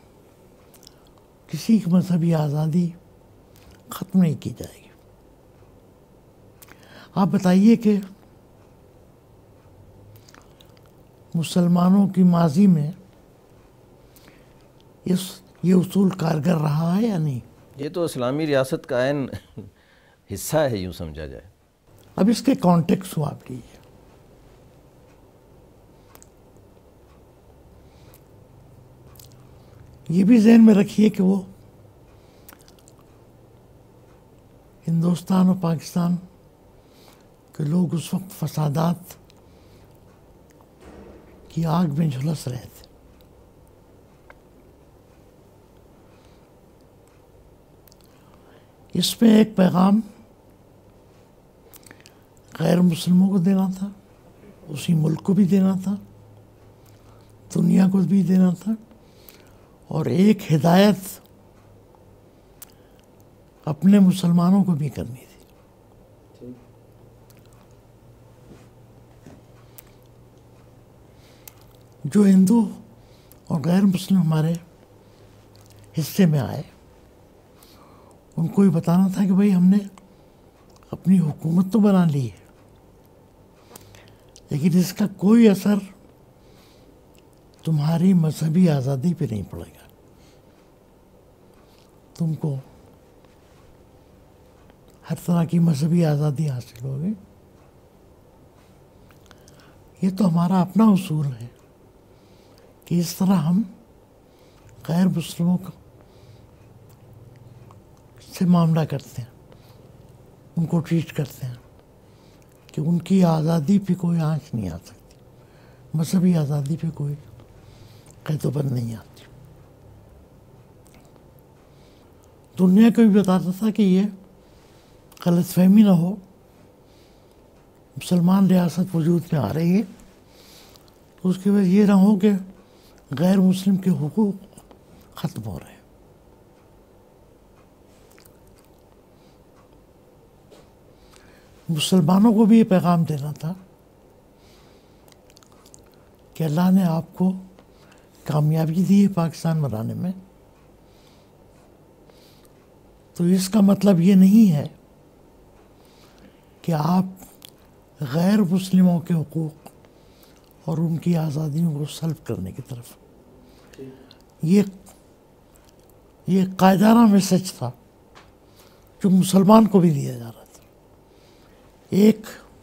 کسی کی مذہبی آزادی ختم نہیں کی جائے گی. آپ بتائیے کہ مسلمانوں کی ماضی میں اس یہ اصول کارگر رہا ہے یا نہیں؟ یہ تو اسلامی ریاست کا عین حصہ ہے، یوں سمجھا جائے. اب اس کے کانٹیکس ہو آپ لیجیے. یہ بھی ذہن میں رکھیے کہ وہ ہندوستان اور پاکستان کے لوگ اس وقت فسادات کی آگ میں جھلس رہے تھے. اس میں ایک پیغام غیر مسلموں کو دینا تھا، اسی ملک کو بھی دینا تھا، دنیا کو بھی دینا تھا، اور ایک ہدایت اپنے مسلمانوں کو بھی کرنی تھی. جو ہندو اور غیر مسلم ہمارے حصے میں آئے، ان کو یہ بتانا تھا کہ بھائی ہم نے اپنی حکومت تو بنا لی ہے، لیکن اس کا کوئی اثر تمہاری مذہبی آزادی پہ نہیں پڑے گا. تم کو ہر طرح کی مذہبی آزادی حاصل ہوگی. یہ تو ہمارا اپنا اصول ہے کہ اس طرح ہم غیر مسلموں کو سے معاملہ کرتے ہیں، ان کو ٹریٹ کرتے ہیں کہ ان کی آزادی پہ کوئی آنچ نہیں آ سکتی، مذہبی آزادی پہ کوئی قید و بند نہیں آتی. دنیا کو بھی بتاتا تھا کہ یہ غلط فہمی نہ ہو، مسلمان ریاست وجود میں آ رہی ہے تو اس کی وجہ یہ نہ ہو کہ غیر مسلم کے حقوق ختم ہو رہے ہیں۔ مسلمانوں کو بھی یہ پیغام دینا تھا کہ اللہ نے آپ کو کامیابی دی ہے پاکستان بنانے میں، تو اس کا مطلب یہ نہیں ہے کہ آپ غیر مسلموں کے حقوق اور ان کی آزادیوں کو سلب کرنے کی طرف، یہ یہ قائدانہ میسج تھا جو مسلمان کو بھی دیا جا رہا تھا۔ ایک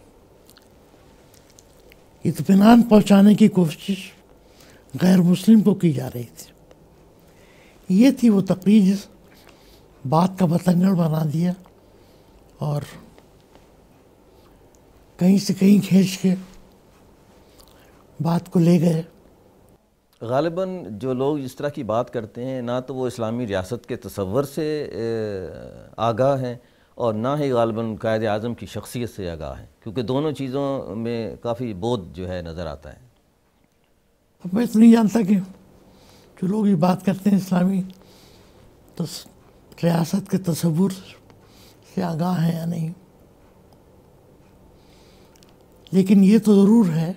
اطمینان پہنچانے کی کوشش غیر مسلم کو کی جا رہی تھی۔ یہ تھی وہ تقریر جس بات کا بتنگڑ بنا دیا اور کہیں سے کہیں کھینچ کے بات کو لے گئے۔ غالباً جو لوگ اس طرح کی بات کرتے ہیں نہ تو وہ اسلامی ریاست کے تصور سے آگاہ ہیں اور نہ ہی غالباً قائد اعظم کی شخصیت سے آگاہ ہیں، کیونکہ دونوں چیزوں میں کافی بودھ جو ہے نظر آتا ہے۔ اب میں تو نہیں جانتا کہ جو لوگ یہ بات کرتے ہیں اسلامی ریاست کے تصور سے آگاہ ہیں یا نہیں، لیکن یہ تو ضرور ہے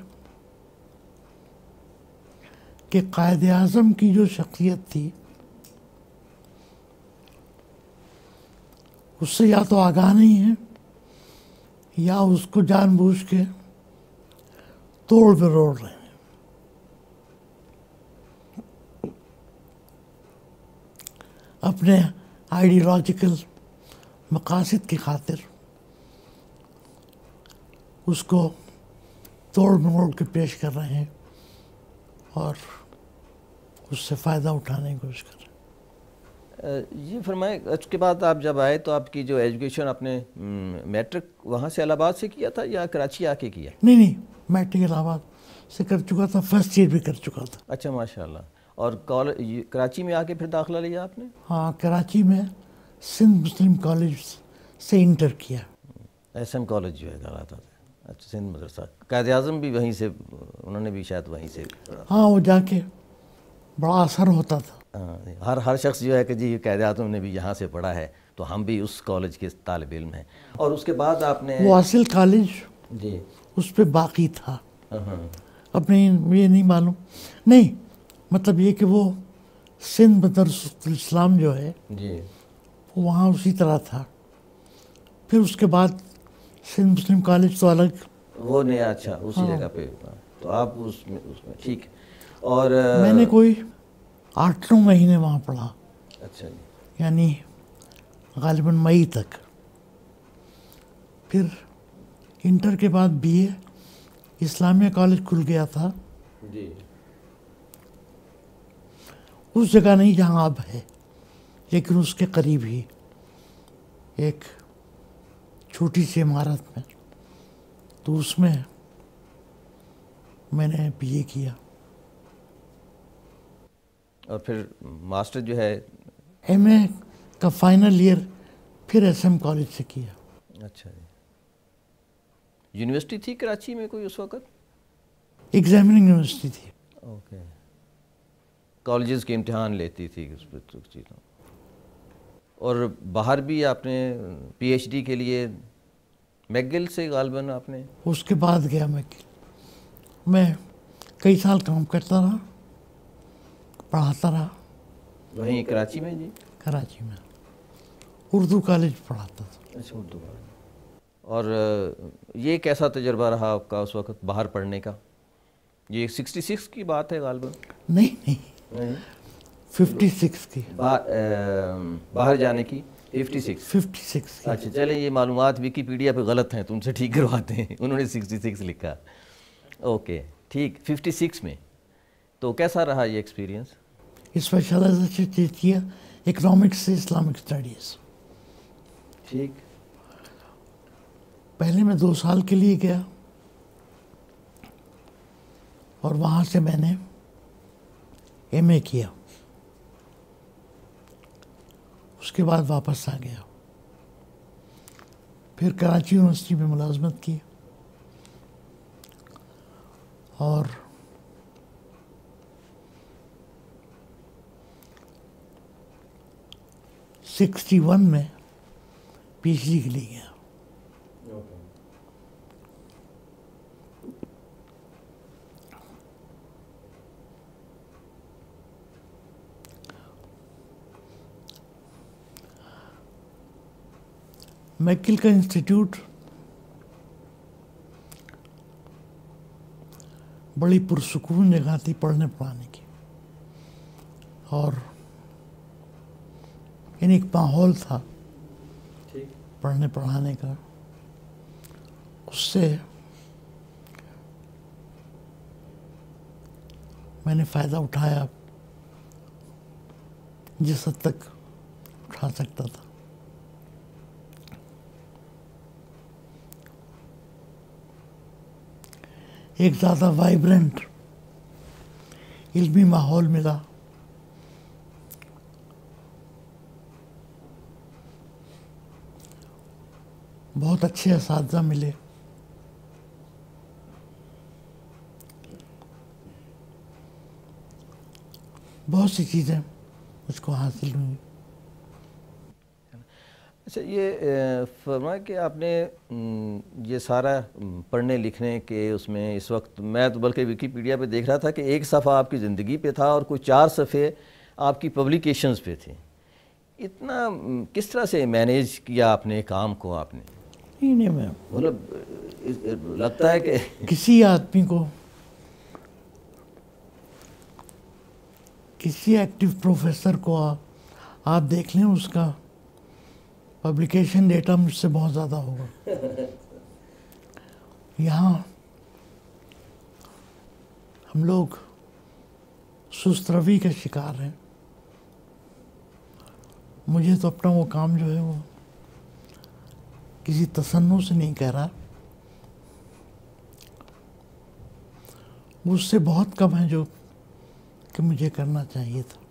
کہ قائد اعظم کی جو شخصیت تھی اس سے یا تو آگاہ نہیں ہے یا اس کو جان بوجھ کے توڑ بروڑ رہے ہیں۔ اپنے آئیڈیالوجیکل مقاصد کی خاطر اس کو توڑ مروڑ کے پیش کر رہے ہیں اور اس سے فائدہ اٹھانے کی کوشش کر رہے ہیں۔ یہ فرمائیں، اس کے بعد آپ جب آئے تو آپ کی جو ایجوکیشن آپ نے میٹرک وہاں سے الہ آباد سے کیا تھا یا کراچی آ کے کیا؟ نہیں نہیں، میٹرک الہ آباد سے کر چکا تھا، فرسٹ ایئر بھی کر چکا تھا۔ اچھا ماشاءاللہ۔ اور کالج کراچی میں آ کے پھر داخلہ لیا آپ نے؟ ہاں، کراچی میں سندھ مسلم کالج سے انٹر کیا۔ ایس ایم کالج جو ہے کہلاتا تھا۔ اچھا، سندھ مدرسہ۔ قائد اعظم بھی وہیں سے، انہوں نے بھی شاید وہیں سے پڑھا۔ ہاں، وہ جا کے بڑا اثر ہوتا تھا۔ ہاں، ہر ہر شخص جو ہے کہ جی قائد اعظم نے بھی یہاں سے پڑھا ہے تو ہم بھی اس کالج کے طالب علم ہیں۔ اور اس کے بعد آپ نے وہ اصل کالج جی اس پہ باقی تھا۔ ہاں، اب نہیں، یہ نہیں معلوم، نہیں مطلب یہ کہ وہ سندھ مدرسۃ الاسلام جو ہے جی وہ وہاں اسی طرح تھا، پھر اس کے بعد سندھ مسلم کالج تو الگ، وہ نیا، اچھا اسی جگہ پہ، تو آپ اس میں اس میں ٹھیک۔ اور میں نے کوئی آٹھ نو مہینے وہاں پڑھا، اچھا جی، یعنی غالباً مئی تک۔ پھر انٹر کے بعد بی اے اسلامیہ کالج کھل گیا تھا، جی اس جگہ نہیں جہاں اب ہے، لیکن اس کے قریب ہی ایک چھوٹی سی عمارت میں، تو اس میں میں نے بی اے کیا۔ اور پھر ماسٹر جو ہے ایم اے کا فائنل ایئر پھر ایس ایم کالج سے کیا۔ اچھا جی۔ یونیورسٹی تھی کراچی میں کوئی اس وقت؟ ایگزامننگ یونیورسٹی تھی۔ اوکے، کالجز کے امتحان لیتی تھی اس پہ چیزوں۔ اور باہر بھی آپ نے پی ایچ ڈی کے لیے میگل سے غالباً آپ نے؟ اس کے بعد گیا میگل، میں کئی سال کام کرتا رہا، پڑھاتا رہا وہیں کراچی میں؟ جی کراچی میں اردو کالج پڑھاتا تھا۔ اچھا، اردو کالج۔ اور یہ کیسا تجربہ رہا آپ کا اس وقت باہر پڑھنے کا؟ یہ سکسٹی سکس کی بات ہے غالباً؟ نہیں نہیں، ففٹی سکس کی، باہر جانے کی ففٹی سکس؟ ففٹی سکس کی۔ اچھا چلیں، یہ معلومات ویکیپیڈیا پہ غلط ہیں تو ان سے ٹھیک کرواتے ہیں، انہوں نے سکسٹی سکس لکھا۔ اوکے ٹھیک، ففٹی سکس میں تو کیسا رہا یہ ایکسپیرینس؟ اسپیشلائزیشن کیا اکنامکس سے اسلامک اسٹڈیز۔ ٹھیک، پہلے میں دو سال کے لیے گیا اور وہاں سے میں نے ایم اے کیا، اس کے بعد واپس آ گیا۔ پھر کراچی یونیورسٹی میں ملازمت کی اور سکسٹی ون میں پی ایچ ڈی کے لیے گیا. میکل کا انسٹیٹیوٹ بڑی پرسکون جگہ تھی پڑھنے پڑھانے کی، اور یعنی ایک ماحول تھا پڑھنے پڑھانے کا. اس سے میں نے فائدہ اٹھایا جس حد تک اٹھا سکتا تھا. ایک زیادہ وائبرنٹ علمی ماحول ملا، بہت اچھے اساتذہ ملے، بہت سی چیزیں مجھ کو حاصل ہوئی. اچھا، یہ فرمایا کہ آپ نے یہ سارا پڑھنے لکھنے کے اس میں اس وقت میں تو بلکہ ویکیپیڈیا پہ دیکھ رہا تھا کہ ایک صفحہ آپ کی زندگی پہ تھا اور کوئی چار صفحے آپ کی پبلیکیشنز پہ تھے. اتنا کس طرح سے مینیج کیا آپ نے کام کو؟ آپ نے نہیں نہیں میں مطلب لگتا ہے کہ کسی آدمی کو، کسی ایکٹیو پروفیسر کو آپ دیکھ لیں، اس کا پبلیکیشن ڈیٹا مجھ سے بہت زیادہ ہوگا. یہاں ہم لوگ سست روی کا شکار ہیں. مجھے تو اپنا وہ کام جو ہے وہ کسی تصنع سے نہیں کہہ رہا، مجھ سے بہت کم ہے جو کہ مجھے کرنا چاہیے تھا.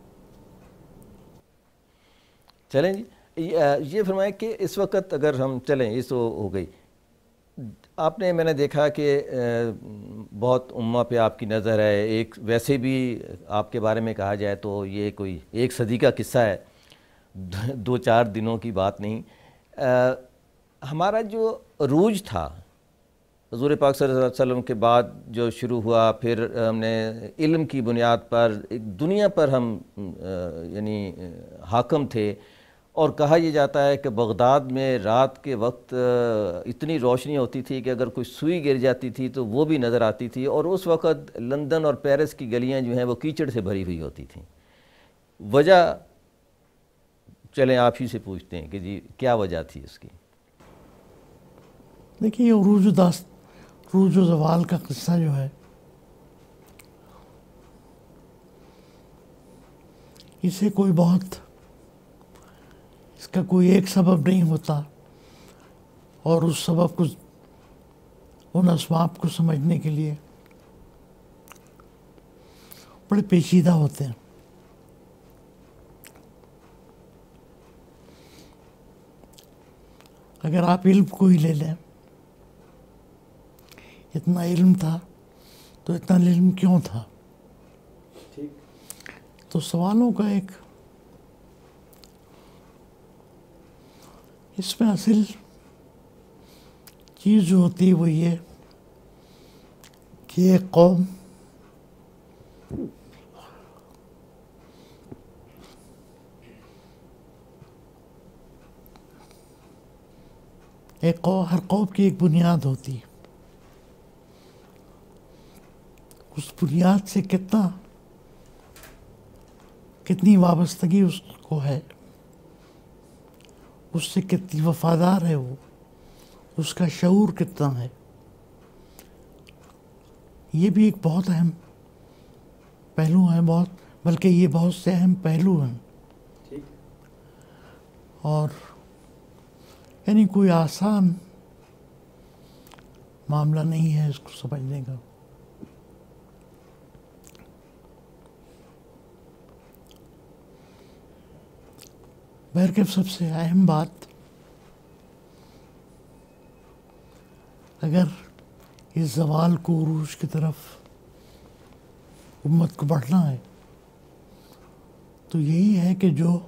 چلیں جی، یہ فرمائیں کہ اس وقت اگر ہم چلیں، یہ تو ہو گئی. آپ نے، میں نے دیکھا کہ بہت امہ پہ آپ کی نظر ہے. ایک ویسے بھی آپ کے بارے میں کہا جائے تو یہ کوئی ایک صدی کا قصہ ہے، دو چار دنوں کی بات نہیں. ہمارا جو عروج تھا حضور پاک صلی اللہ علیہ وسلم کے بعد جو شروع ہوا، پھر ہم نے علم کی بنیاد پر ایک دنیا پر ہم یعنی حاکم تھے. اور کہا یہ جاتا ہے کہ بغداد میں رات کے وقت اتنی روشنی ہوتی تھی کہ اگر کوئی سوئی گر جاتی تھی تو وہ بھی نظر آتی تھی. اور اس وقت لندن اور پیرس کی گلیاں جو ہیں وہ کیچڑ سے بھری ہوئی ہوتی تھیں. وجہ چلیں آپ ہی سے پوچھتے ہیں کہ جی کیا وجہ تھی اس کی؟ دیکھیے، یہ عروج و داست عروج و زوال کا قصہ جو ہے، اسے کوئی بہت اس کا کوئی ایک سبب نہیں ہوتا، اور اس سبب کو، ان اسباب کو سمجھنے کے لیے بڑے پیچیدہ ہوتے ہیں. اگر آپ علم کو ہی لے لیں، اتنا علم تھا تو اتنا علم کیوں تھا؟ تو سوالوں کا ایک، اس میں اصل چیز جو ہوتی ہے وہ یہ کہ ایک قوم ایک قوم ہر قوم کی ایک بنیاد ہوتی ہے. اس بنیاد سے کتنا کتنی وابستگی اس کو ہے، اس سے کتنی وفادار ہے وہ، اس کا شعور کتنا ہے، یہ بھی ایک بہت اہم پہلو ہے. بہت بلکہ یہ بہت سے اہم پہلو ہیں. اور یعنی کوئی آسان معاملہ نہیں ہے اس کو سمجھنے کا. بہرکیف سب سے اہم بات اگر اس زوال کو عروج کی طرف امت کو بڑھنا ہے تو یہی ہے کہ جو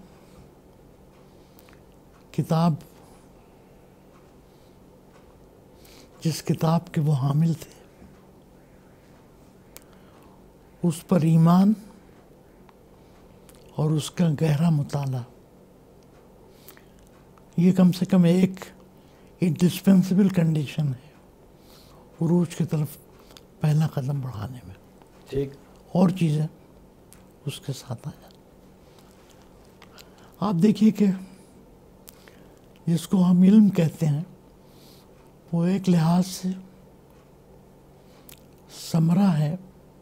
کتاب جس کتاب کے وہ حامل تھے اس پر ایمان اور اس کا گہرا مطالعہ یہ کم سے کم ایک انڈسپینسیبل کنڈیشن ہے عروج کی طرف پہلا قدم بڑھانے میں. ٹھیک. اور چیزیں اس کے ساتھ آ جائیں. آپ دیکھیے کہ جس کو ہم علم کہتے ہیں وہ ایک لحاظ سے ثمرہ ہے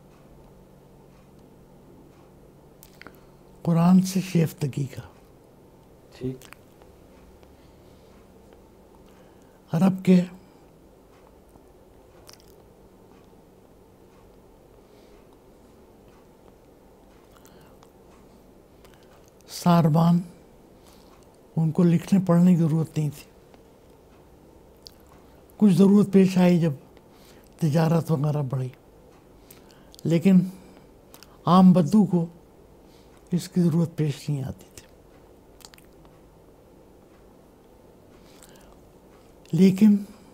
قرآن سے شیفتگی کا. ٹھیک. عرب کے ساربان ان کو لکھنے پڑھنے کی ضرورت نہیں تھی. کچھ ضرورت پیش آئی جب تجارت وغیرہ بڑھی, لیکن عام بدو کو اس کی ضرورت پیش نہیں آتی تھی. لیکن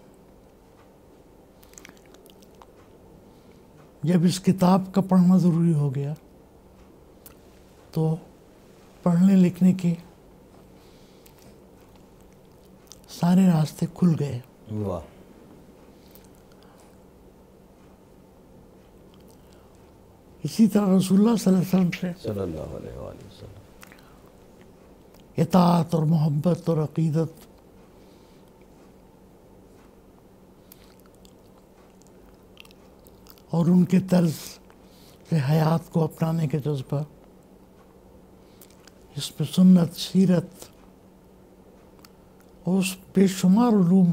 جب اس کتاب کا پڑھنا ضروری ہو گیا تو پڑھنے لکھنے کے سارے راستے کھل گئے. واہ. اسی طرح رسول اللہ صلی اللہ علیہ وسلم سے صلی اللہ علیہ وآلہ وسلم اطاعت اور محبت اور عقیدت اور ان کے طرز سے حیات کو اپنانے کے جذبہ, اس میں سنت, سیرت اور اس بے شمار علوم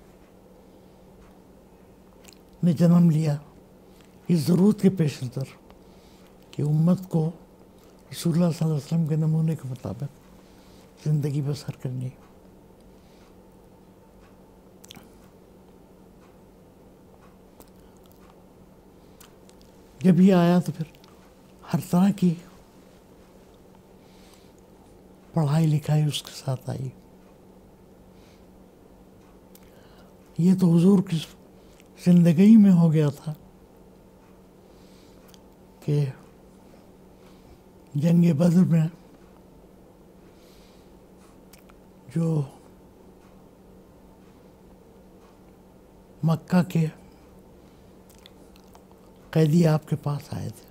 نے جنم لیا اس ضرورت کے پیش نظر کہ امت کو رسول اللہ صلی اللہ علیہ وسلم کے نمونے کے مطابق زندگی بسر کرنی. جب یہ آیا تو پھر ہر طرح کی پڑھائی لکھائی اس کے ساتھ آئی. یہ تو حضور کی زندگی میں ہو گیا تھا کہ جنگ بدر میں جو مکہ کے قیدی آپ کے پاس آئے تھے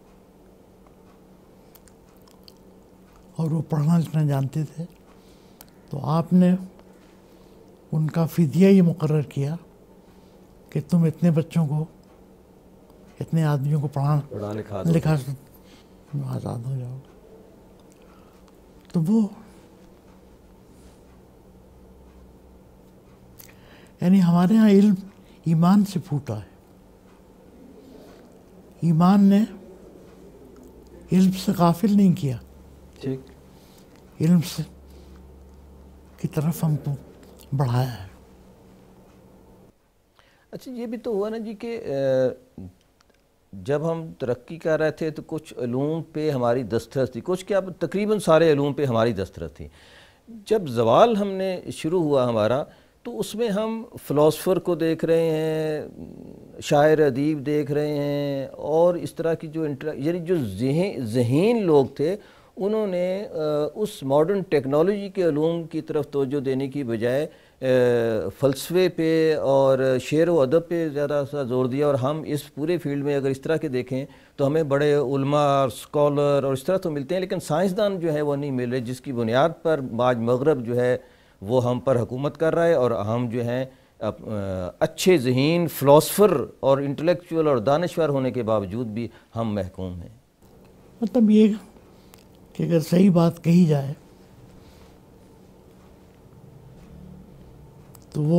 اور وہ پڑھنا لکھنا جانتے تھے, تو آپ نے ان کا فدیہ یہ مقرر کیا کہ تم اتنے بچوں کو, اتنے آدمیوں کو پڑھانا لکھا آزاد ہو جاؤ. تو وہ یعنی ہمارے ہاں علم ایمان سے پھوٹا ہے. ایمان نے علم سے غافل نہیں کیا. ٹھیک. علم سے کی طرف ہم کو بڑھایا ہے. اچھا یہ بھی تو ہوا نا جی کہ جب ہم ترقی کر رہے تھے تو کچھ علوم پہ ہماری دسترس تھی, کچھ کیا تقریباً سارے علوم پہ ہماری دسترس تھی. جب زوال ہم نے شروع ہوا ہمارا تو اس میں ہم فلاسفر کو دیکھ رہے ہیں, شاعر ادیب دیکھ رہے ہیں, اور اس طرح کی جو یعنی جو ذہین ذہین لوگ تھے انہوں نے اس ماڈرن ٹیکنالوجی کے علوم کی طرف توجہ دینے کی بجائے فلسفے پہ اور شعر و ادب پہ زیادہ سا زور دیا. اور ہم اس پورے فیلڈ میں اگر اس طرح کے دیکھیں تو ہمیں بڑے علماء اور اسکالر اور اس طرح تو ملتے ہیں, لیکن سائنسدان جو ہے وہ نہیں مل رہے, جس کی بنیاد پر آج مغرب جو ہے وہ ہم پر حکومت کر رہا ہے, اور ہم جو ہیں اچھے ذہین فلاسفر اور انٹلیکچوئل اور دانشور ہونے کے باوجود بھی ہم محکوم ہیں. مطلب یہ کہ اگر صحیح بات کہی جائے تو وہ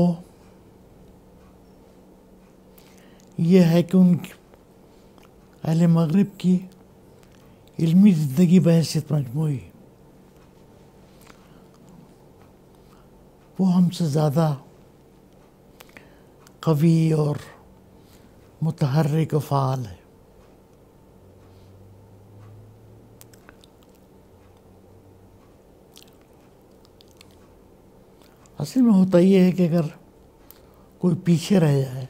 یہ ہے کہ ان کی اہل مغرب کی علمی زندگی بحیثیت مجموعی وہ ہم سے زیادہ قوی اور متحرک و فعال ہے. اصل میں ہوتا یہ ہے کہ اگر کوئی پیچھے رہ جائے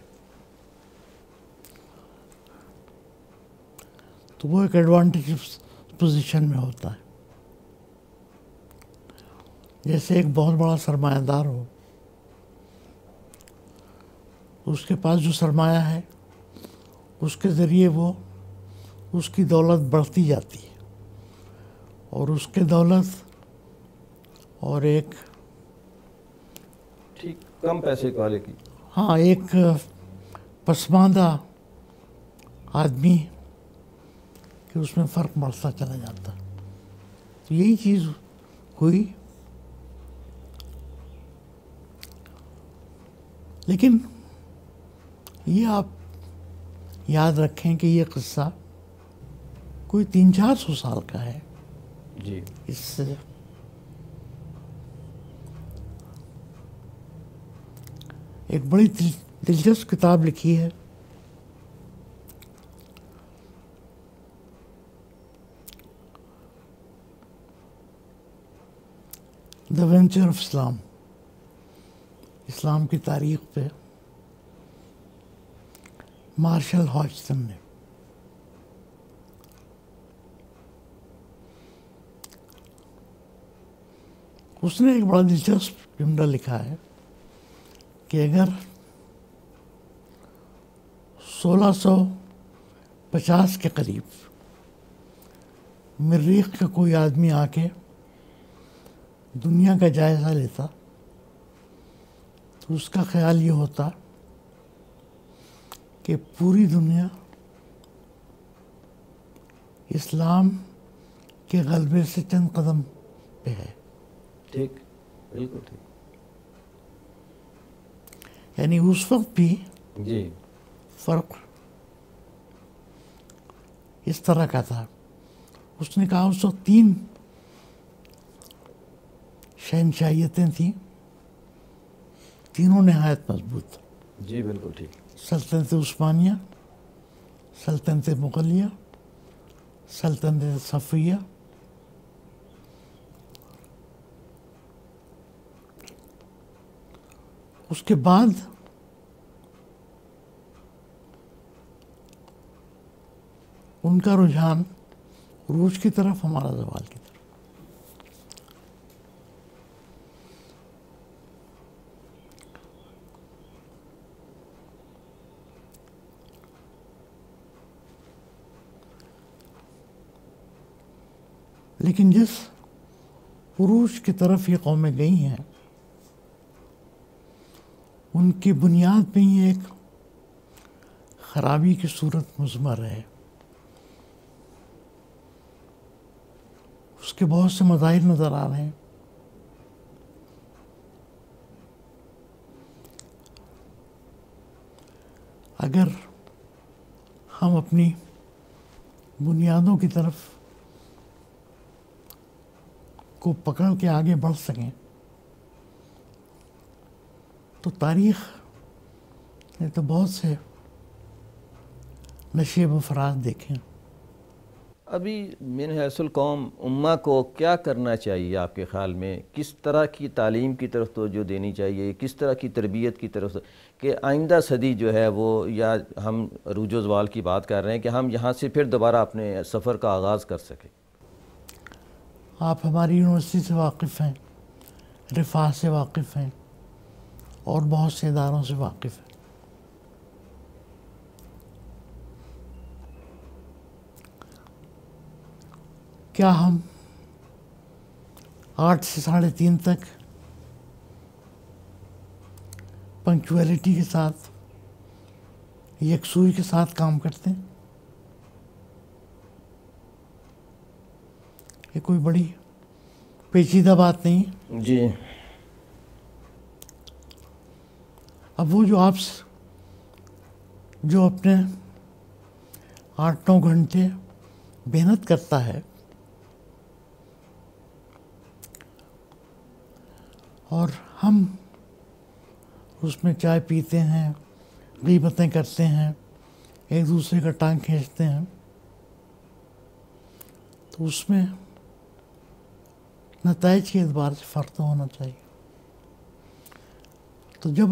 تو وہ ایک ایڈوانٹیج پوزیشن میں ہوتا ہے. جیسے ایک بہت بڑا سرمایہ دار ہو، اس کے پاس جو سرمایہ ہے اس کے ذریعے وہ اس کی دولت بڑھتی جاتی ہے، اور اس کے دولت اور ایک ٹھیک کم پیسے والے کی ہاں ایک پسماندہ آدمی کہ اس میں فرق بڑھتا چلا جاتا. تو یہی چیز ہوئی. لیکن یہ آپ یاد رکھیں کہ یہ قصہ کوئی تین چار سو سال کا ہے. جی اس سے ایک بڑی دلچسپ کتاب لکھی ہے دا وینچر آف اسلام، اسلام کی تاریخ پہ مارشل ہاجسن نے. اس نے ایک بڑا دلچسپ جملہ لکھا ہے کہ اگر سولہ سو پچاس کے قریب مریخ کا کوئی آدمی آ کے دنیا کا جائزہ لیتا تو اس کا خیال یہ ہوتا کہ پوری دنیا اسلام کے غلبے سے چند قدم پہ ہے. ٹھیک، بالکل ٹھیک. یعنی اس وقت بھی جی فرق اس طرح کا تھا. اس نے کہا اس وقت تین شہنشاہیتیں تھیں، تینوں نہایت مضبوط. جی بالکل ٹھیک. سلطنت عثمانیہ، سلطنت مغلیہ، سلطنت صفویہ. اس کے بعد ان کا رجحان عروج کی طرف، ہمارا زوال کی طرف. لیکن جس عروج کی طرف یہ قومیں گئی ہیں ان کی بنیاد میں ہی ایک خرابی کی صورت مضمر ہے. اس کے بہت سے مظاہر نظر آ رہے ہیں. اگر ہم اپنی بنیادوں کی طرف کو پکڑ کے آگے بڑھ سکیں تو تاریخ نے تو بہت سے نشیب افراد دیکھیں. ابھی من حیث القوم امہ کو کیا کرنا چاہیے آپ کے خیال میں؟ کس طرح کی تعلیم کی طرف توجہ دینی چاہیے، کس طرح کی تربیت کی طرف، کہ آئندہ صدی جو ہے وہ، یا ہم عروج و زوال کی بات کر رہے ہیں، کہ ہم یہاں سے پھر دوبارہ اپنے سفر کا آغاز کر سکیں؟ آپ ہماری یونیورسٹی سے واقف ہیں، رفاہ سے واقف ہیں، اور بہت سے اداروں سے واقف ہیں. کیا ہم آٹھ سے ساڑھے تین تک پنکچویلٹی کے ساتھ، یکسوئی کے ساتھ کام کرتے ہیں؟ یہ کوئی بڑی پیچیدہ بات نہیں. جی. اب وہ جو آپ جو اپنے آٹھ نو گھنٹے محنت کرتا ہے اور ہم اس میں چائے پیتے ہیں، غیبتیں کرتے ہیں، ایک دوسرے کا ٹانگ کھینچتے ہیں، تو اس میں نتائج کے اعتبار سے فرق تو ہونا چاہیے. تو جب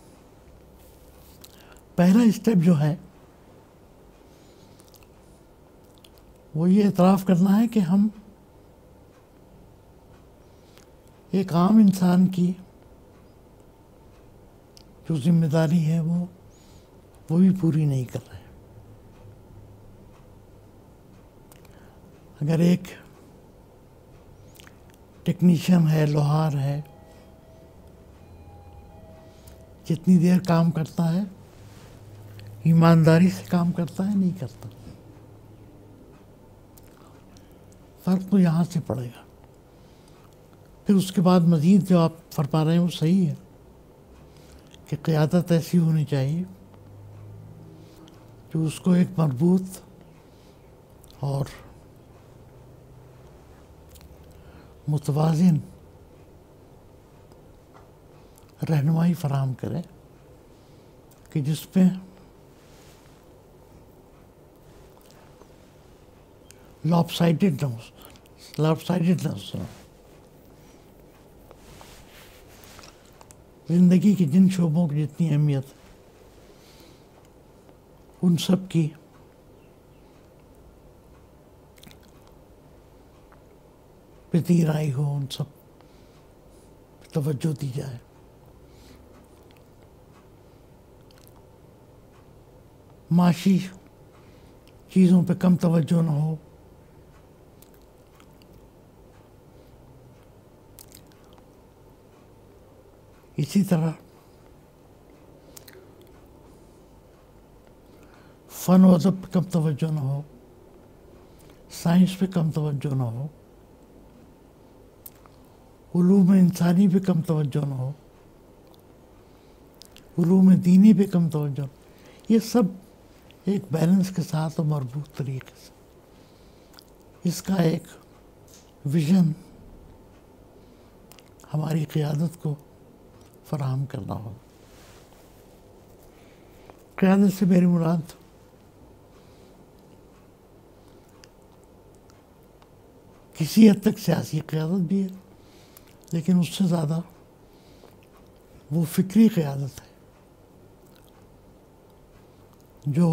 پہلا اسٹیپ جو ہے وہ یہ اعتراف کرنا ہے کہ ہم ایک عام انسان کی جو ذمہ داری ہے وہ وہ بھی پوری نہیں کر رہے. اگر ایک ٹیکنیشین ہے، لوہار ہے، جتنی دیر کام کرتا ہے ایمانداری سے کام کرتا ہے، نہیں کرتا، فرق تو یہاں سے پڑے گا. پھر اس کے بعد مزید جو آپ فرما رہے ہیں وہ صحیح ہے کہ قیادت ایسی ہونی چاہیے جو اس کو ایک مربوط اور متوازن رہنمائی فراہم کرے، کہ جس پہ لاپ سائڈڈ نہ ہو لاپ سائڈڈ نہ ہو زندگی کی جن شعبوں کی جتنی اہمیت ہے ان سب کی پذیرائی ہو، ان سب پہ توجہ دی جائے. معاشی چیزوں پہ کم توجہ نہ ہو، اسی طرح فن و ادب پہ کم توجہ نہ ہو، سائنس پہ کم توجہ نہ ہو، علوم انسانی پہ کم توجہ نہ ہو، علوم دینی پہ کم توجہ نہ ہو. یہ سب ایک بیلنس کے ساتھ اور مربوط طریقے سے اس کا ایک ویژن ہماری قیادت کو فراہم کرنا ہوگا. قیادت سے میری مراد کسی حد تک سیاسی قیادت بھی ہے، لیکن اس سے زیادہ وہ فکری قیادت ہے جو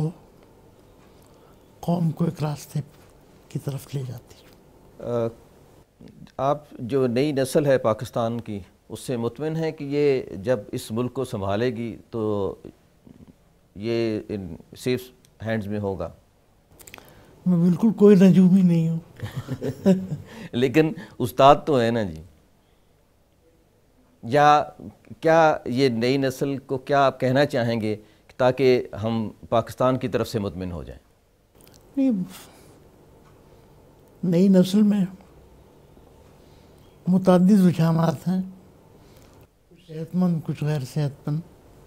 قوم کو ایک راستے کی طرف لے جاتی ہے. آپ جو نئی نسل ہے پاکستان کی، اس سے مطمئن ہیں کہ یہ جب اس ملک کو سنبھالے گی تو یہ سیف ہینڈز میں ہوگا؟ میں بالکل کوئی نجومی نہیں ہوں. لیکن استاد تو ہے نا جی. یا کیا یہ نئی نسل کو کیا آپ کہنا چاہیں گے تاکہ ہم پاکستان کی طرف سے مطمئن ہو جائیں؟ نہیں، نئی نسل میں متعدد رجحانات ہیں، کچھ صحت مند، کچھ غیر صحت مند،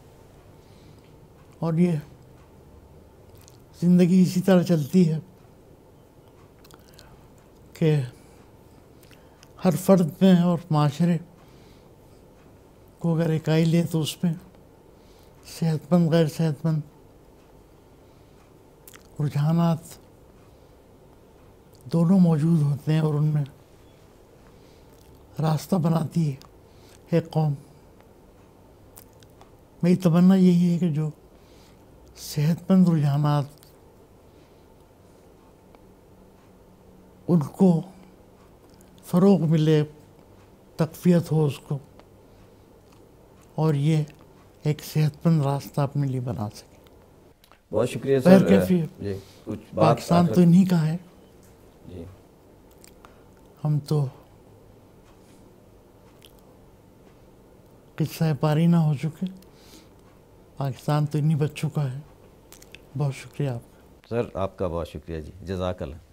اور یہ زندگی اسی طرح چلتی ہے کہ ہر فرد میں اور معاشرے کو اگر اکائی لے تو اس میں صحت مند، غیر صحت مند رجحانات دونوں موجود ہوتے ہیں، اور ان میں راستہ بناتی ہے ایک قوم. میری تمنا یہی ہے کہ جو صحت مند رجحانات ان کو فروغ ملے، تقویت ہو اس کو، اور یہ ایک صحت مند راستہ اپنے لیے بنا سکے. بہت شکریہ سر. کیفی جی کچھ پاکستان تو انہی کا ہے. جی ہم تو قصہ پاری نہ ہو چکے. پاکستان تو انہی بچوں کا ہے. بہت شکریہ آپ کا. سر، آپ کا بہت شکریہ جی. جزاک اللہ.